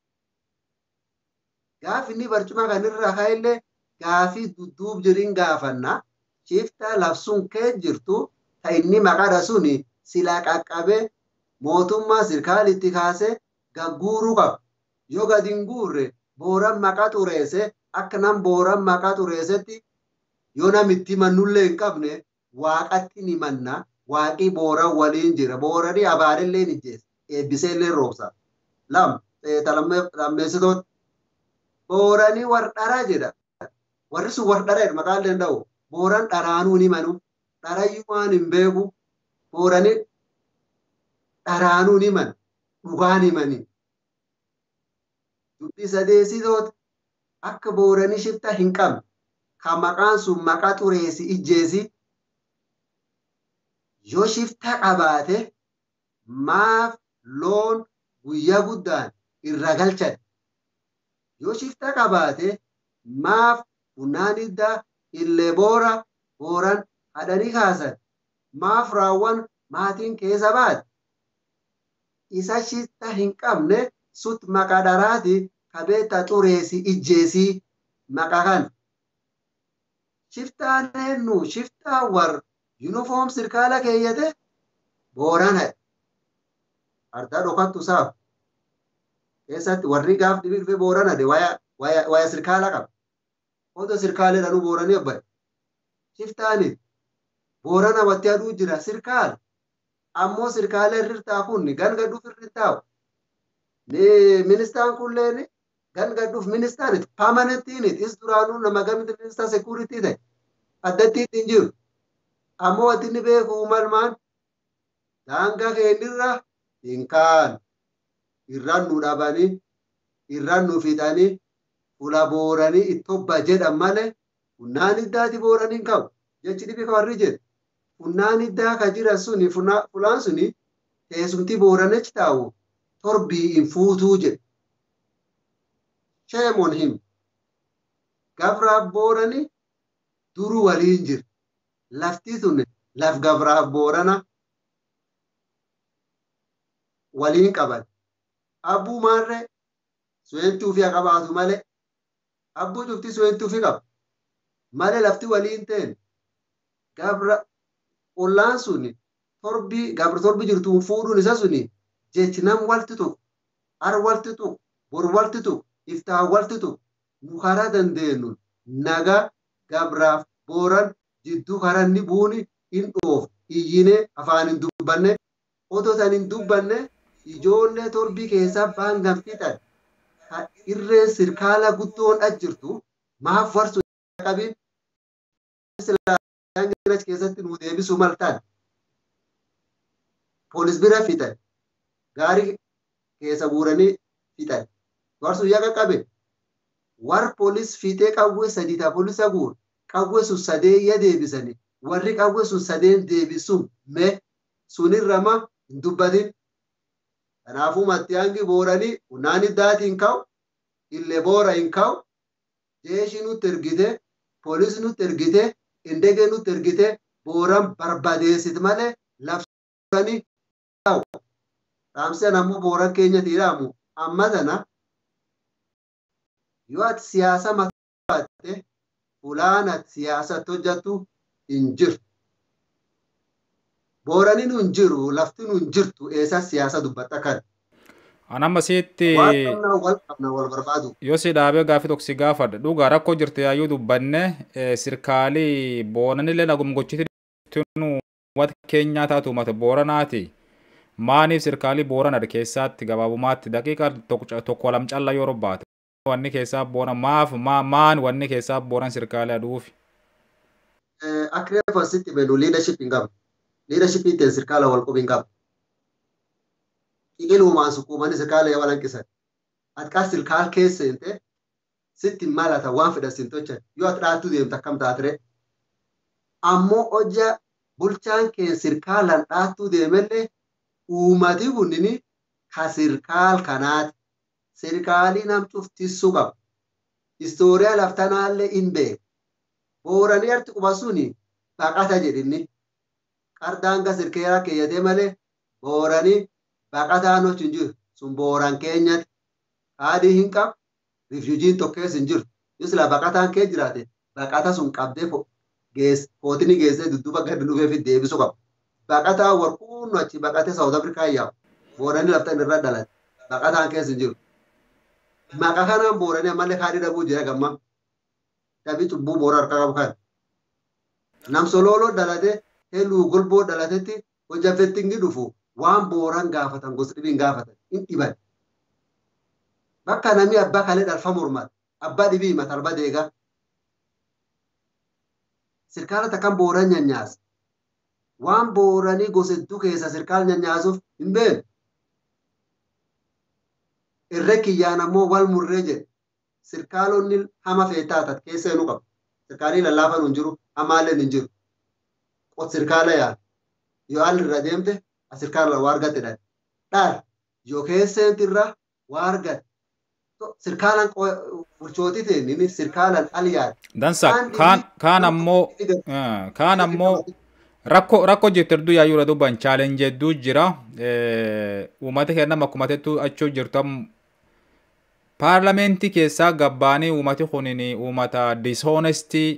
gaaf inni barcuma kan irra kaa'illee gaafii dudduub jiriin gaafanna shiftaa labsuun kee jirtu ta inni maqaadha suni silaa qaqqabee mootummaa sirkaalitti kaasee gagguuruu qaba yoo gadi hin guurre booran maqaa xureesse akka nam booran maqaa xureessetti yoo namitti mannullee hin qabne waaqatti ni manna waaqii booran waliin jira booranii abaadillee ni jeessa eebbiseellee roobsa lam lammeessitoot booranii wardhara jedha warri sun wardhara jedha maqaan danda'u booran dharaanuu ni manu dharayyumaan hin beeku booranii dharaanuu ni man dhugaan himanii dubbii sadeessitoot akka booranii shifta hin qabne ka maqaan sun maqaa xureessi ijjeesi yoo shifta qabaate maaf loon guyyaa guddaan irra galchan yoo shifta qabaate maaf funnaan iddaa illee boora booran hadhanii kaasan maaf raawwan maatiin keessa baate isa shifta hin qabne sut maqaa dharaati kabeetta xureessi ijjeesii maqaa kan shiftaan eenyu shiftaa war uniform sirkaala keeyyate boorana ardaa dhokattu saaf keessatti warri gaaf dhibii dhufe boorana de waya waya waya sirkaala qaba oto sirkaalee dhanuu booranii abbay shiftaani boorana watti aduu jira sirkaala ammoo sirkaalee irraa kunni ganga dhuuf irri taa'u ni ministaan kulleen ganga dhuuf ministaanit permanentinit is duraanuu nama gamti ministaa security ta'e addatti ittiin jiru ammoo watti ni beeku umalmaan daangaa keenirra hin kaan irraan nu dhabanii irraan nu fixanii fula booranii ittobba jedhan malee funnaan iddaati booranii qabu jechi dhibi kawarri jedhe funnaan iddaa ka jiran suni fulaan suni teessumti booranechi taa'u torbii hin fuutuu jedhe shame on him gabraaf booranii duru waliin jira lafti sun laf gabraaf boorana waliin qaban abbuu maarree suwentuu fi qabaatu malee abbuu cufti suwentuu fi qaba malee lafti waliin ta'en gabra ollaan suni torbii gabra torbii jirtuun fuudhuun isa suni jechi nam walti tokko ar walti tokko bor walti tokko iftaa walti tokko nu karaa dandeenyu naga gabraaf booran jidduu karanni buuni hin dhoof iyyine afaan hin dubbanne otoo san hin dubbanne ijoollee torbii keessaa baangan fixan irreen sirkaala guddoon ajjirtu maaf warsu qabin silaa keessatti nu deebisuu maltaan poolis bira fixan gaarii keessa guuranii fixan warsu yaqa qabe war poolis fixee qawwee sadii taa poolisa guur qawwee sun sadee iya deebisanii warri qawwee sun sadeen deebisuun mee sunirrama hin dubbatin kanaafuu mattiyaangi booranii funnaan iddaati hin ka'u illee boora hin ka'u jeeshii nutti ergite poolis nutti ergite indege nutti ergite booran barbadeessit malee labsanii ta'u raamseen ammoo booran keenyatti hidhaamu amma tana yoo ati siyaasa mataatte fulaan ati siyaasatti hojjattu hin jirtu booraniin hin jiru laftiin hin jirtu eessa siyaasa dubbatta kan anamma sitti yoo si dhaabee gaafii tokko si gaafadha dhugaa rakkoo jirtu yaayyuu dubbanne sirkaalii boonanillee nagum gochiti wat keenyaa taatu mata booranaati maaniif sirkaalii boorana keessaatti gabaabumaatti daqiiqa tokko lam calla yoo robbaate wanni keessaa boona maaf maan wanni keessaa booran sirkaalii aduufi akreefa sitti menu leadership hin qabu leadership itti sirkaala wal qubi hin qabu ilumaan sukuumani sirkaala yoo walanqisan atkaa sirkaal keessa hinte sitti malata waan fedhasin tochan yoo ati dhaattuu deemtu akkam taatire ammoo hojja bulchaan kee sirkaalan dhaattuu deemellee uummati kunnini ka sirkaal kanaati sirkaalii nam cuftissuu qabu istooriyaa laftanaallee hin beeku booranii arti quba suni baqata jedhinni qardaanga sirkeeraa keeyyatee malee booranii baqataan hochi hin jiru sun booran keenyatti haadii hin qabu rifuujiin tokkees hin jiru yoo sila baqataan kee jiraate baqata sun qabdee kootini geessee dudduuba gadi dhufeef deebisuu qabu baqataa warquunnu achi baqatee South Afrikaa yaa'u booranii laftan irra dhalate baqataan kees hin jiru maqa kanaan booranii ammallee haadii dhabuu jira gamma dhabii cubbuu boora harkaa qabu kan nam solooloo dhalate heeluu golboo dhalatetti hojjafetti inni dhufu waan booran gaafatan gosa dhibiin gaafatan hin dhiban bakka namni abbaa kalee dhalfa mormaat abbaa dhibii himata arba deegaa sirkaala takkan booran nyanyaasa waan booranii gosa hedduu keessa sirkaala nyanyaasuuf hin beenu irree kiyyaan ammoo wal murree jedhe sirkaalonni hama feetaatat keessa hinuu qabu sirkaalii lallaafan hin jiru hamaalleen hin jiru qot sirkaala yaala yoo al irra deemte asirkaala waa argatte dha dhaar yoo keesseenti irra waa argatte sirkaalan bulchootii ta'e sirkaalan al yaad. Dansa kaan kaan ammoo kaan ammoo rakko rakko jetterdu yaayuu dubban challenge hedduu jira uummata keenya akkuma tettu achuu jirtu paarlamentii keessaa gabbaanii uummati kunini uummata dishonestii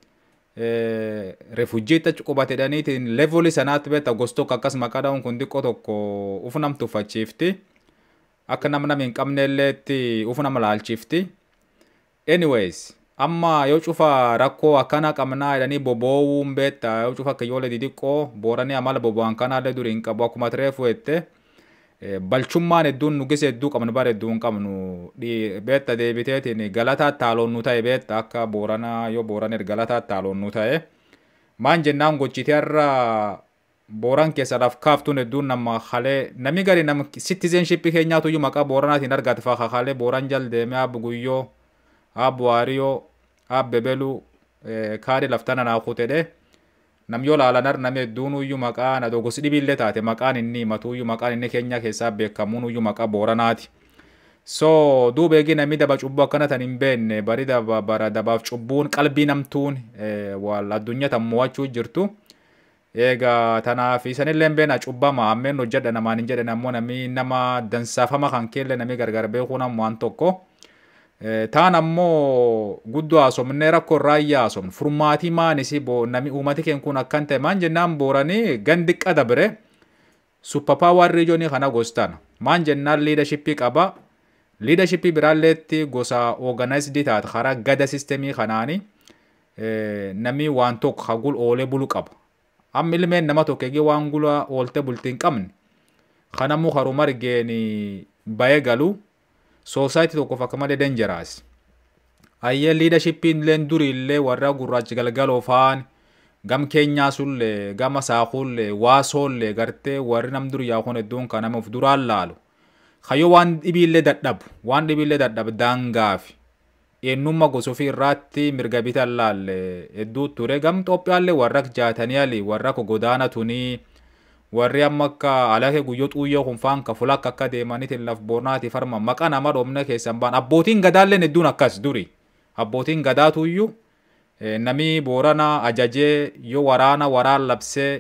refugee tachu qubatedhaniitiin levelii sanaatti beekta gostoo akkas maqaa dha'uun kun xiqqoo tokko ufu nam tuffachiifti akka nama nama hin qabneelleetti ufu nama laalchiifti. Anyways amma yoo cufa rakkoo akkana qabnaa jedhanii boboowuun beekta yoo cufa akka ijoollee xixiqqoo booranii amala bobo'an kanaallee durii hin qabu akkuma reefu jette balchummaan hedduun nugis hedduu qabnu bara hedduu hin qabnu beekta deebiteetiin galataa taaloon nu ta'e beekta akka booranaa yoo booraneer galataa taaloon nu ta'e maan jennaan gochitee irra booran keessadhaaf kaaftuun hedduun nama halee namni gari nama citizenship keenyaatu iyyuu maqaa booranaatiin argate faa halee booran jal deemee abbu guyyoo abbu waariyoo abbe beluu kaadhi laftana naa kutedhe nam yoo laalanar namni hedduun iyyuu maqaa na dogosi dhibiillee taate maqaan inni himatu iyyuu maqaan inni keenya keessaa beekamuun iyyuu maqaa booranaati. So duuba eegi namni daba cubbuu akkana tan hin beekne bari daba bara dabaaf cubbuun qalbii namtuun wal addunyaa tan mo'achuu jirtu. Egaa tanaaf isanillee beena cubbama ammeen hojjedha namaan hin jedhan ammoo namni nama dansaafama kan keelle namni gargar beekuun ammoo waan tokko. Taan ammoo guddoo haasomnee rakkoo raayyaa haasomne furmaatii maanisi namni uummati keenya kun akkan ta'e maan jennaan booranii gandi qada bire suppapaawar riijoonii kana gostaan maan jennaan liidashippii qaba liidashippii biraalleetti gosa organizedii taate karaa gada sistemii kanaani namni waan tokko hagul oolee bulu qaba amma ilmeen nama tokko eegee waan gula oolte bultii hin qabne kanammoo haruma argeeni bayee galuu society tokko fakka malee dangerous. Ayyee leadershipin leen durillee warra gurraachi galgaloo faan gam keenyaa sullee gama saakullee waasollee gartee warri nam duri yaa kun hedduun kan nama of duraan laalu. Kayyoo waan dhibiillee dadhabu waan dhibiillee dadhabu daangaafi eenyummaa gosa ofii irraatti mirga bitan laalle hedduu ture gam Itoophiyaallee warra jaataniyaali warra godaana tunii warri amma akka alaake guyyoo xuuyyoo kun faan ka fulak akka deemaniitiin laf boornaati farma maqaa nama dhoomna keessan baan abbootiin gadaalleen hedduun akkas duri abbootiin gadaatuyyuu nami boorana ajajee yoo waraana waraan labsee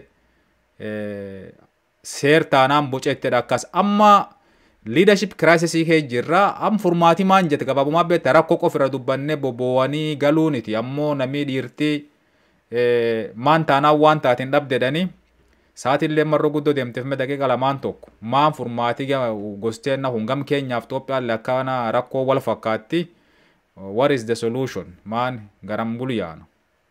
seer taanaan boceettedha akkas amma leadership crisis kee jirra am furmaati maan jette gabaabummaa beekta rakkoo qofirra dubbannee boboowanii galuuniti ammoo nami dhiirtii maan taanaan waan taatiin dhabdedhanii saatillee marroo guddoo deemteef mee daqiiqa lamaan tokko maan furmaatii gosteenna hungam keenyaaf Itoophiyaallee akkana rakkoo wal fakkaatti what is the solution maan garam bulu yaanu.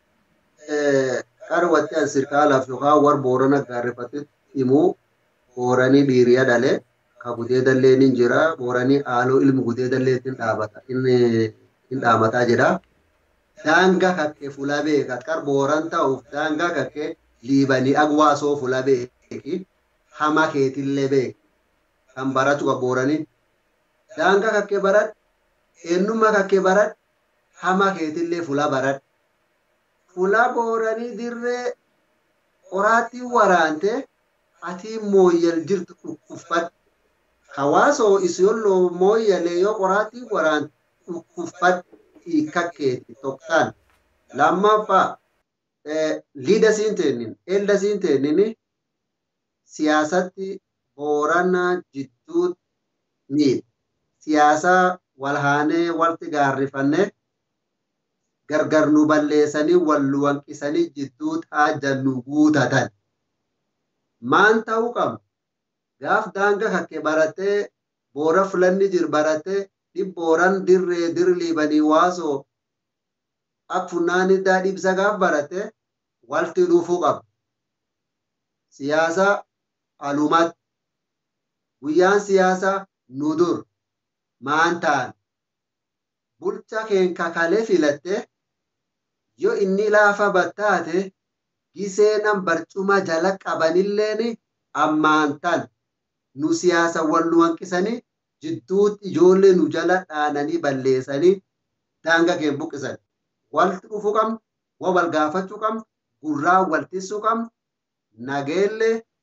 Qara watti an sirkaalaaf yookaan war boorana gaarrifate himuu booranii dhiiriyaa dhalee ka gudeedallee ni jira booranii haaloo ilmi gudeedalleetiin dhaabata inni hin dhaamataa jedha. Daangaa kakkee fulaa beeka qar booran ta'uuf daangaa kakkee liibanii agwaa soo fula beeki hama keetillee beek kan baratu ka booranii daangaa kakkee barat eenyummaa kakkee barat hama keetillee fula barat fula booranii dirree qoraattii waraante atii mooyyal jirtu dhukkufat hawaasoo isiyolloo mooyyalee yoo qoraattii waraante dhukkufat hiikkakkeeti tokkaan lammaffaa liida siin teennin elda siin teennin siyaasatti boorana jidduu miidha siyaasaa walhaanee walti gaarrifanne gargar nu balleessanii wal wanqisanii jidduu xaajan nu guutatan maan ta'uu qabna gaaf daanga kakke baratee boora fulanni jir baratee dhibbooran dirree dir liibanii waasoo ak funnaani daa dhibsa gaaf barate walti dhufuu qaba. Siyaasa alumat guyyaan siyaasa nu dur maan ta'an bulcha keen kakalee filatte yoo inni laafa battaate giseenan barcuma jala qabanilleen ammaan tan nu siyaasa wal nu hanqisanii jidduutti ijoollee nu jala dhaananii balleessanii daanga keen buqqisan. Walti dhufuu qabna, waa wal gaafachuu qabna, gurraa wal tissuu qabna, nageellee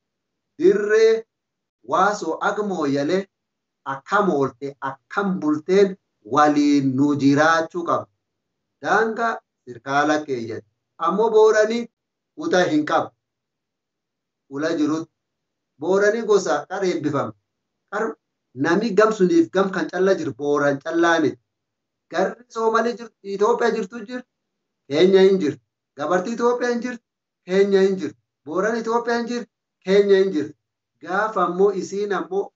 dirree waasoo agmoo yalee akkam oolte akkam bulteen waliin nu jiraachuu qabu. Daangaa sirkaala keeyyatti. Ammoo booranii uta hin qabu. Ula jirutti. Booranii gosa qara eebbifama. Qar nami gam suniif gam kan calla jiru booran callaa miti. Garri Soomalee jirtu Itoophiyaa jirtu jiru. Keenya hin jirtu. Gabartii Itoophiyaa hin jirtu. Keenya hin jirtu. Booran Itoophiyaa hin jirtu. Keenya hin jirtu. Gaafa ammoo isiin ammoo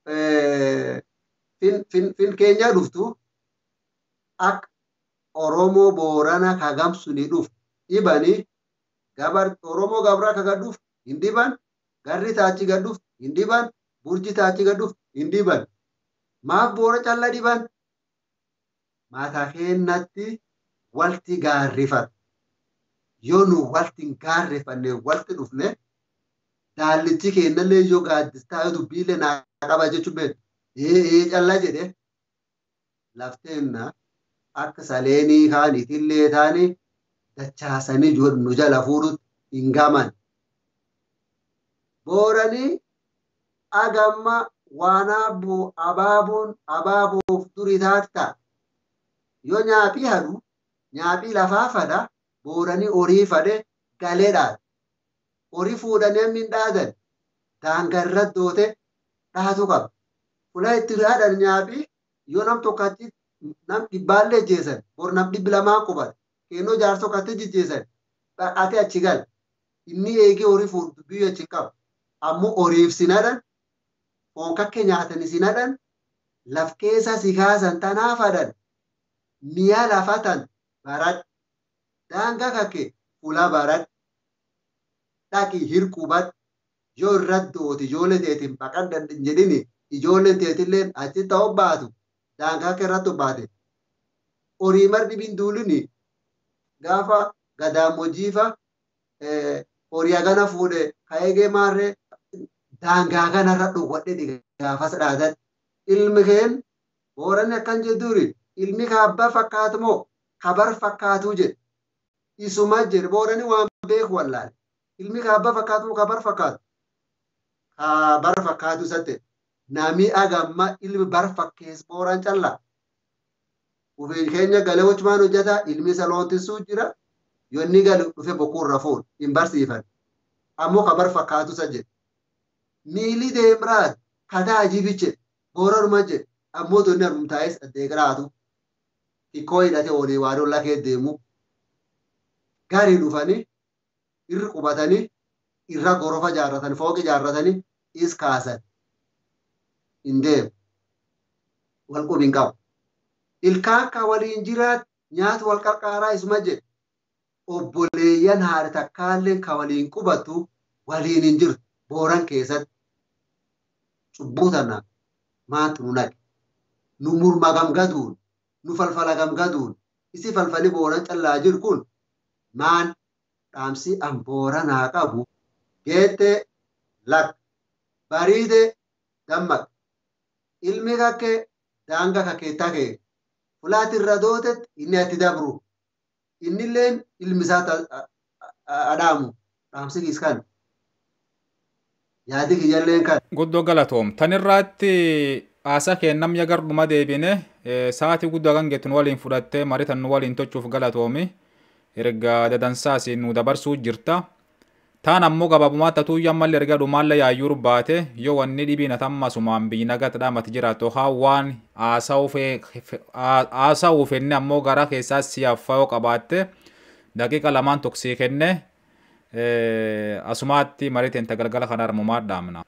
fin fin fin keenya dhuftu akka Oromoo Boorana kagamsu ni dhuf dhibanii gabar Oromoo Gabraa kagadhuuf hin dhiban garri taachi gadhuuf hin dhiban burji taachi gadhuuf hin dhiban maaf Boora calla dhiban maata keenyatti walti gaarrifat yoo nu walti hin gaarrifanne walti dhufne daallichi keenyallee yoo gaaddistaa yoo dubbiilee naa qaba jechuun beeku ee ee calla jedhe lafteenna akka saleenii kaaniitillee taane dachaasanii nu jala fuudhutti hin gaman. Booranii agamma waan abaaboon abaaboof durii taata. Yoo nyaaphii hadu nyaaphii lafaa fada booranii horii fade galeedhaan. Horii fuudhanii min dhaadan daangarra doote dhaatu qaba. Fuula itti dhaadan nyaaphii yoo nam tokkatti nam dhibbaallee jeesan bor nam dhibbi lamaa qubata kennoo jaarsa katte jijjeesan dhaqaatee achi gal inni eegee horii fuudhu biyya achi qabu ammoo horiif sinadhan foon kakke nyaatani sinadhan laf keessa si kaasan tanaaf hadan mi'a lafatan barat daangaa kakke fuula barat dhaqi hirqubat yoo irratti dooti ijoollee teetiin baqan dandin jedhini ijoolleen teetilleen achi ta'uu baatu. Daangaa keerratti baate horii mardi binduulini gaafa gadaamojiifa horii agana fuudhe kaayegee maarree daangaa kanarra dhowwadhe gaafas dhaadan ilmi keen Booranni akkan jedhuuri ilmi kaabba fakkaatu moo kabar fakkaatuu jedhe isuma jedhe Booranni waan beeku wallaale ilmi kaabba fakkaatu moo kabar fakkaatu kabar fakkaatu satte. Nami agamma ilmi bar fakkees Booran calla. Ufeen keenya galee wajjumaan hojjeta ilmi salootisuu jira. Yoo inni galu dhufe bokuurra fuun hin barsiifan. Ammoo ka bar fakkaatu sa jedhe. Miilli deemraat kataa ajibiche Booranuma jedhe. Ammoo tonni armumtaa'es addeeqiraatu. Hikkoo hidhate olii waan olla kee deemu. Gaarii dhufanii irri qubatanii irra gorofa jaarratanii fooqi jaarratanii is kaasan. Indeem wal qubiin qabu. Ilkaan akka waliin jiraat nyaata wal qarqaaraa isuma jedhe. Obboleeyyan haadha takkaallee ka waliin qubatu waliin hin jirtu Booran keessatti. Cubbuu tana maantu nu naqe. Nu murma gamgaduun nu falfala gamgaduun isi falfali Booran callaa jiru kun maan dhaamsi an Booranaa qabu geette lak bariide dammaqe. Ilmi kakke daangaa kakkeettaa kee fulaati irra dootetti inni ati dabru innilleen ilmi isaa adaamu dhaamsi kiiskan yaadi kiyyalleen kan. Guddoo galatoom tan irratti haasaa kennam yagar dhuma deebine sa'aatii guddoo kan geettu nu waliin fudhattee maritan nu waliin tochuuf galatoomi erga dadansaas nu dabarsuu jirta. Taan ammoo gabaabummaa tatuu yammallee erga dhumaalla yaayyuu baate yoo wanni dhibiin atamma sumaan biyyi nagaa dhaamati jiraatu haa waan haasa'uu fenne ammoo gara keessaa siyaafaa yoo qabaatte daqiiqa lamaan toksii kenne asumaatti mariteen tagalgala kana armumaa dhaamna.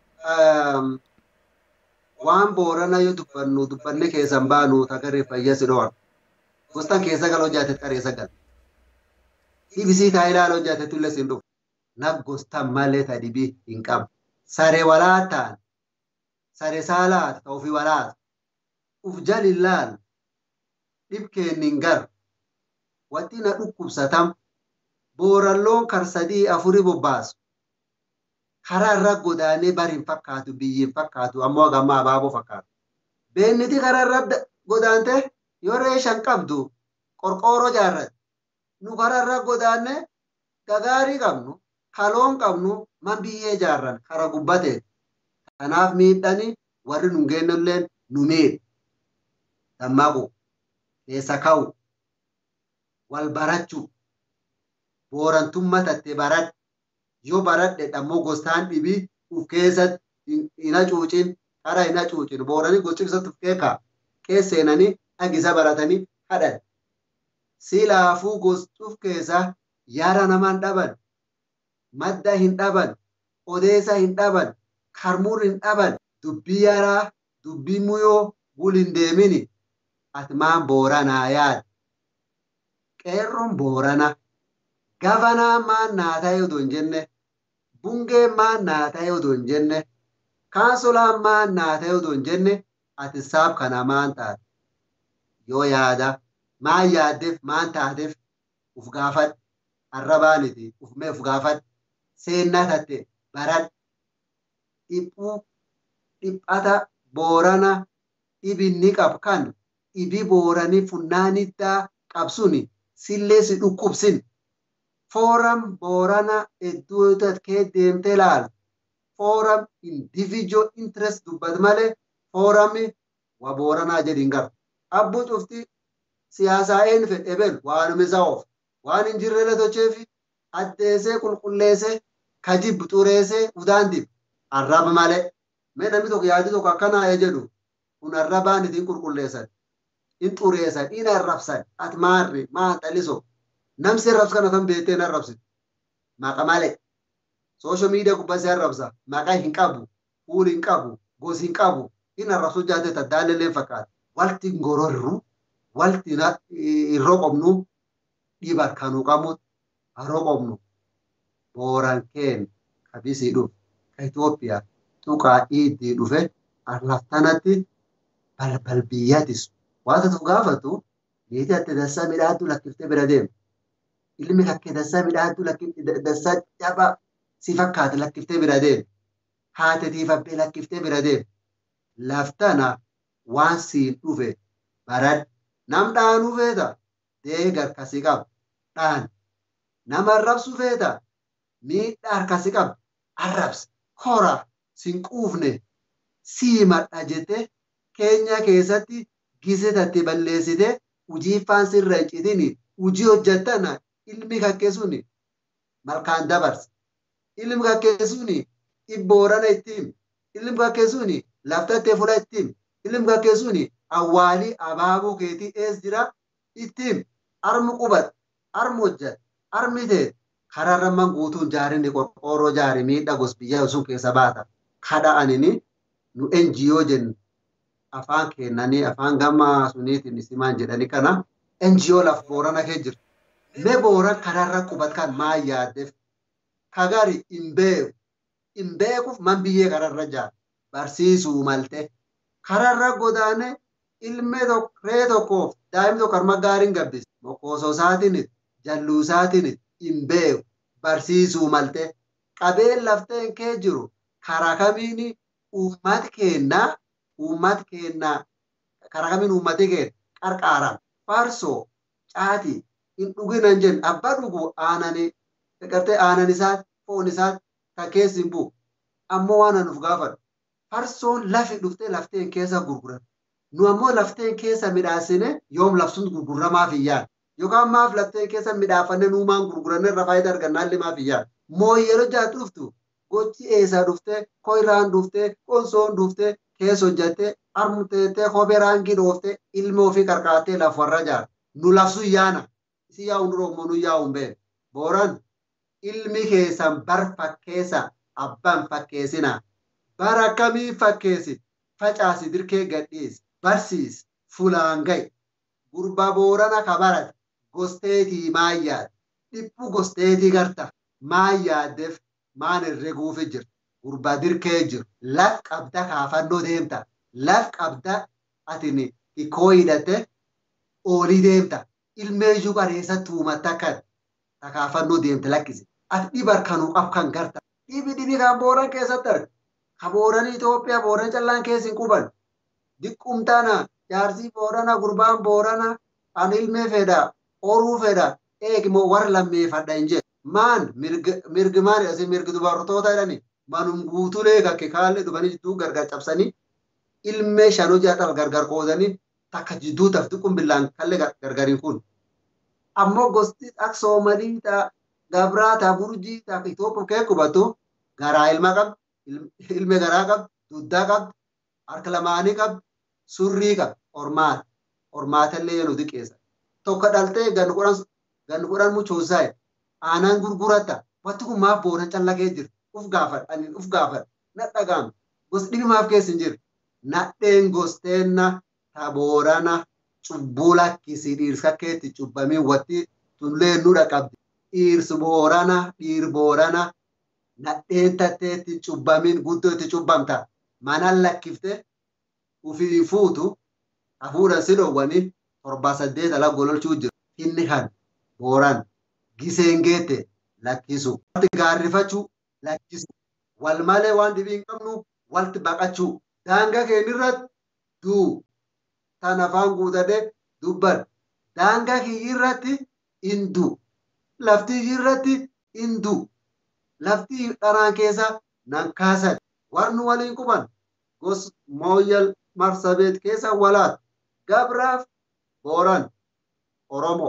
Waan Boorana yoo dubbannu dubbanne keessan baanu tagarree fayyasi dhoowwan. Gostaan keessa galoo jaatet qareessa gal. Dhibisii kaa ilaaloo jaatet tullee siin dhufu. Naggostaan malee tadibii hin qabu. Saree walaataan saree saalaata ta'uu fi walaata. Uf jalillaan dhibkeen hin gar. Wanti na dhukkubsatam Booralloon karsadii afurii bobbaasu. Karaa irra godaanee bariin fakkaatu biyyiin fakkaatu ammoo gammaa abaaboo fakkaatu. Beenniti karaa irra godaante yoo reeshan qabdu qorqooroo jaarrate. Nu karaa irra godaanne gagaarii qabnu. kaloon qabnu man biyyee jaarran kara gubbate kanaaf miidhani warri nu geennulleen nu miidha dammaqu keessa ka'u wal barachuu boorantummaa tattee barad yoo baradhe dhammoo gostaan dhibii uf keessatti ina cuucin kara ina cuucin booranii gochiksatti uf keekaa keesseenanii dhagisa baratanii hadhan silaafuu gostuuf keessa yaara namaan dhaban madda hin dhaban odeessa hin dhaban karmuur hin dhaban dubbii yaaraa dubbii muyoo gul hin deemini atmaan booranaa yaad qeerroon boorana gavanaa maan naa ta'e odoo hin jenne bungee maan naa ta'e odoo hin jenne kaansolaan maan naa ta'e odoo hin jenne ati saab kana maan taate yoo yaada maan yaaddeef maan taateef uf gaafadh arrabaaniti ufmee uf gaafadh seennaa tatte barad dhiphuu dhiphata boorana dhibinni qab kan dhibi booranii funnaanittaa qabsuni sillee si dhukkubsin fooram boorana hedduu kee deemtee laal fooram individual interest dubbat malee foorami wa booranaa jedhin gar abbuu cufti siyaasaa een fedhe bel waanum isa oof waan hin jirrele tocheefi addeesee qulqulleesee kajib xureesee udaan dib arraba malee mee namni tokko yaadi tokko akkanaa ee jedhu kun arrabaan itiin qulqulleessan in xureessan in arrabsan at maarri maa xaliso namsi arrabs kana kan beekteen arrabsit maqa malee social media gubbasee arrabsa maqa hin qabu fuul hin qabu gos hin qabu in arrabsu jaate taddaallee fakkaata walti ngororru walti irroo qobnu dhibar kanuu qabut haroo qobnu booran keen kabisii dhuf ka Itoophiyaa tuqaa dhiiddii dhufe arlaftanatti balbal biyyatis waata tu gaafatu niiti atte dassaa midhaaddu lakkiftee bira deemu ilmi kakkee dassaa midhaaddu dassaa caba si fakkaate lakkiftee bira deemu haatetiif abbee lakkiftee bira deemu laftana waan siin dhufe barad nam dhaanuu feeta deegar kasi qab dhaan nama arrabsu feeta miidhaa harkasi qab arrabs hora sin quufne sii madha jette keenya keessatti gisitatti balleessite ujiiffaan sirra hin citini ujii hojjettana ilmi kakkeesuni malkaan dabarsa ilmi kakkeesuni ibboorana ittiin ilmi kakkeesuni laftattee fula ittiin ilmi kakkeesuni awwaalii abaabuu keetii ees jira ittiin armu qubat armu hojjet armite kararramman guutuun jaarinni qorqoorroo jaari miidha gos biyya sun keessa baata kadha'anini nu N G O jennu afaan kennanii afaan gammaa suniitiin isimaan jedhani kana N G O laf boorana kee jirtu mee booran kararra qubat kan maa yaaddeef kagari hin beeku hin beekuuf man biyyee kararra jaar barsiisuu malte kararra godaane ilmee ree tokkoof daa'imni tokko harma gaariin gabbise mokoosoo isaatiin jalluu isaatiin hin beeku barsiisuu malte qabeen lafteen kee jiru karaa kamiini uummati kennaa uummati kennaa karaa kamiin uummati kenna qarqaaraan faarsoo caatii hin dhuginan jen abbaa dhugu aananii gartee aanan isaati foon isaati kan keessi hin bu'u ammoo waan anuuf gaafadhu farsoon lafi dhuftee lafteen keessa gurguran nu ammoo lafteen keessa midhaasine yoom lafsun gurguramaaf hin yaadu yookaan maaf lafteen keessa midhaafanne nuumaan gurguranne irra faayidaa argannaallee maaf hin yaadu moo yeroo jaatu dhuftu gochi eessaa dhuftee koiraan dhuftee qonsoon dhuftee keessa hojjattee armuteettee kophee raangii dhooftee ilma ofii qarqaattee laf warra jaara nu lafsun yaana isi yaa'uun dura immoo nu yaa'uun beeku booran ilmi keessan bar fakkeessa abbaan fakkeessina bar akkamii fakkeessi facaasi dirkee gadhiisi barsiis fulaan ga'i gurbaa boorana kabarate gosteetii maayyaad dhiphu gosteetii garta maayyaaddeef maan herreguufi jirta gurbaa dirkee jiru laf qabda kaafannoo deemta laf qabda atini hikkoo hidhatte oolii deemta ilmeeyyuu qareessatti uumatta akkan takaafannoo deemte lakkisi ati dhibar kanuu qab kan garta dhibi dhibi kan booran keessatti arga ka booranii Itoophiyaa booran callaan keessi hin quban diqqumtana jaarsii boorana gurbaan boorana an ilmee fedha horuu fedha eegimo warra lammeeffadha hin jedhu maan mirgi maan asii mirgi dubartoota jedhani manum guutulee kakke kaalle dhufanii jidduu gargar cabsanii ilmee shanuu jaadhal gargar qoodanii takka jidduu tafti qumbillaan kalle gargariin kun. Ammoo gosti akka Soomalii ta'a Gabraa ta'a Burjii ta'a Itoophiyaa kee qubatu garaa ilma qabdi ilme garaa qabdi duddaa qabdi harka lamaanii qabdi surrii qabdi ormaata ormaatallee yoo nuti qeessa. Tokko dhaltee gan kudhan gan kudhan muchoosaa aanaan gurgurata wanti kun maaf boona callaqee jira uf gaafadha ani uf gaafadha na dhagaam gosti dhibi maaf keessa hin jiru nadheen gosteenna taboorana cubbuu lakkisii dhiirsa keetti cubbamii watti tullee nudha qabdi dhiirsi boorana dhiir boorana nadheen tatteetti cubbamiin guddoo itti cubbamta manan lakkifte ufii fuutu hafuudhan si dhoowwanii torba saddeet ala gololchuu jiru inni kan booran giseen geette lakkisu walti gaarrifachuu lakkisu wal malee waan dhibii hin qabnu walti baqachuu daangaa keenirratti duu tan afaan guutadhe dubban daangaa kiyyirratti indu laftii irratti indu laftii dharaan keessa nan kaasan warnu waliin quban gos mooyyal marsabeet keessa walaat gabraaf booran oromo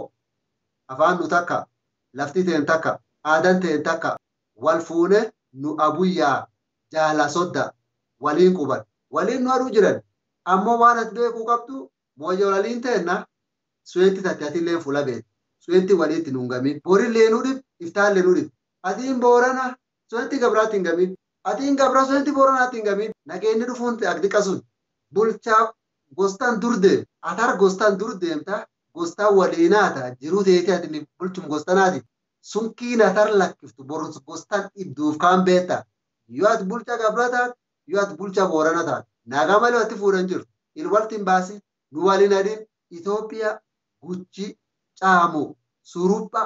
afaan nu takka lafti teen takka aadan teen takka wal fuune nu abuyyaa jaala sodda waliin quban waliin nu aduu jiran ammoo waan ati beekuu qabdu mooyya waliin teenna suweenti tatti atilleen fuula beeti suweenti waliitti nu hingamiin borillee nu dhib iftaallee nu dhib atiin boorana suweenti gabraatti hingamiin atiin gabra suweenti booranaatti hingamiin nageenni dhufuun agdiqasun bulchaa gostaan dur deem atar gostaan dur deemta gostaan waliinaata jiruu teetii ati bulchum gostanaati sunkiin atar lakkiftu borus gostaan idduuf kaan beetta yoo ati bulcha gabra taat yoo ati bulcha boorana taat nagaa malee watti fuudhan jiru ilwaltiin baasi nu waliin adiin Itoophiyaa guchi caamu surupha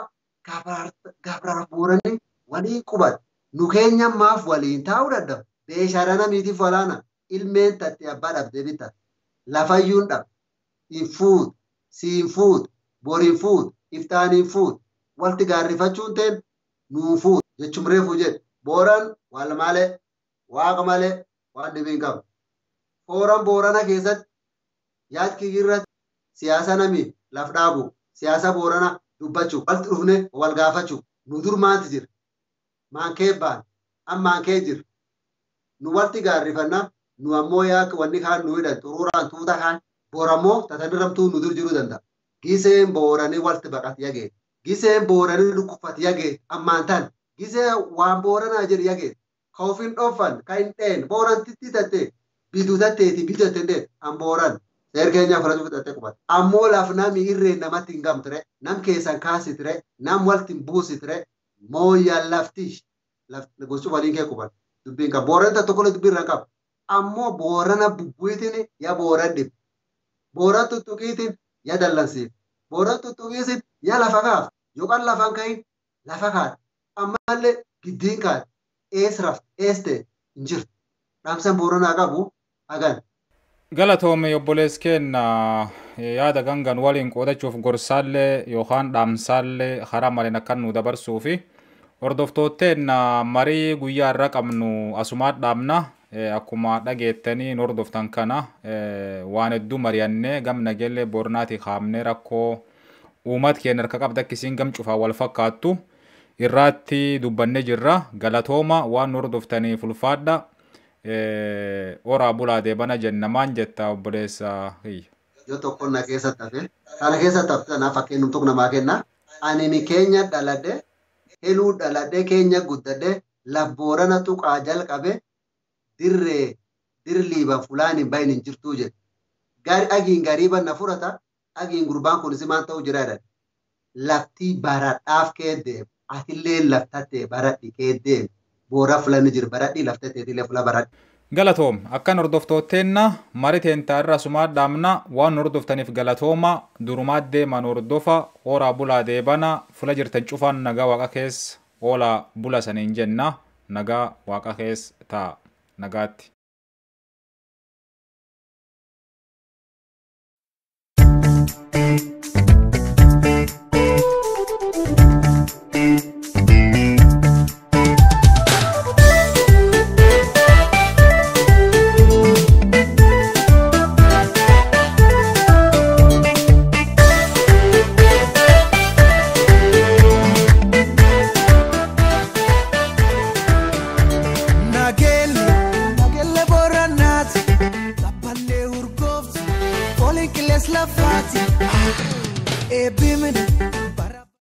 gabraa booranii waliin quban nu keenya maaf waliin taa'uu dadhabu beeshaadhana miitiif walaana ilmeen tatti abbaa dhabdee bitta lafayyuun dhab hin fuut siin fuut boriin fuut iftaaniin fuut walti gaarrifachuun teen nuu fuut jechum reefuu jedhe booran wal malee waaqa malee waan dhibiin qabu fooran boorana keessatti yaad kiyyirratti siyaasa namii laf dhaabu siyaasa boorana dubbachuu walti dhufne wal gaafachuu nu dur maanti jira maankee baan ammaankee jira nu walti gaarrifanna nu ammoo yaa wanni kaan nu hidhan xuruuraan tuuta kaan boorammoo tatanirramtuu nu dur jiruu danda'a giseen booranii walti baqat yagee giseen booranii dhukkufat yagee ammaan tan gisee waan booranaa jedhu yagee ka ofin dhoofan ka hin dheen booran titti tattee biduu tatteeti biduu tattee an booran seer keenyaa fudhachuu fudhattee qubata ammoo laaf nami irreen namatti hin gamtire nam keessan kaasitire nam walti hin buusitire mooyyaan laftiish gochuu waliin kee qubata dubbiin qaba booran ta tokko dubbiin irra qaba ammoo boorana bubbuitiin ya booran dhib booran tuttuqiitiin ya dallansiif booran tuttuqiisin ya lafa kaaf yookaan lafaan kahin lafa kaat ammallee giddiin kaat ees raft ees ta'e hin jirtu dhaamsan booranaa qabu hagan. Galatoome obbolees keenna yaada gangan waliin qoodachuuf gorsaallee yookaan dhaamsaallee karaa maleen akka nu dabarsuu fi hordoftootteen marii guyyaa irra qabnu asumaan dhaabna akkuma dhageettanii nu hordoftan kana waan hedduu mari'annee gam nageellee booranaati kaamnee rakkoo uumat keenya harka qabda akkisiin gam cufaa wal fakkaattu irraatti dubbannee jirra galatooma waan nu hordoftaniif ulfaadha. Ora bulaa deebana jennamaan jetta obboleessa hiyya. Yoo tokko na keessatti hafe kana keessatti hafe kanaaf fakkeenyum tokko namaa kenna ani ni keenya dhaladhe heluu dhaladhe keenya guddadhe labboorana tuqaa jalqabe dirree dirliiban fulaan hin bahin hin jirtuu jedhe gari agiin gariiban na fudhata agiin gurbaan kun simaan ta'uu jira jedhan laftii baradhaaf kee deemu atillee laftattee baradhi kee deemu. Boora fulani jir baradhi laftatee tilee fula baradhi. Galatoom akkan hordoftootteenna marii teentaa irra sumaa dhaamna waan hordoftaniif galatooma durumaa deeman hordofa horaa bulaa deebana fula jirtan cufaan nagaa waaqa keessa hoolaa bula saniin jenna nagaa waaqa keessa ta'a nagaatti. Thank you. es la fati. E bimini.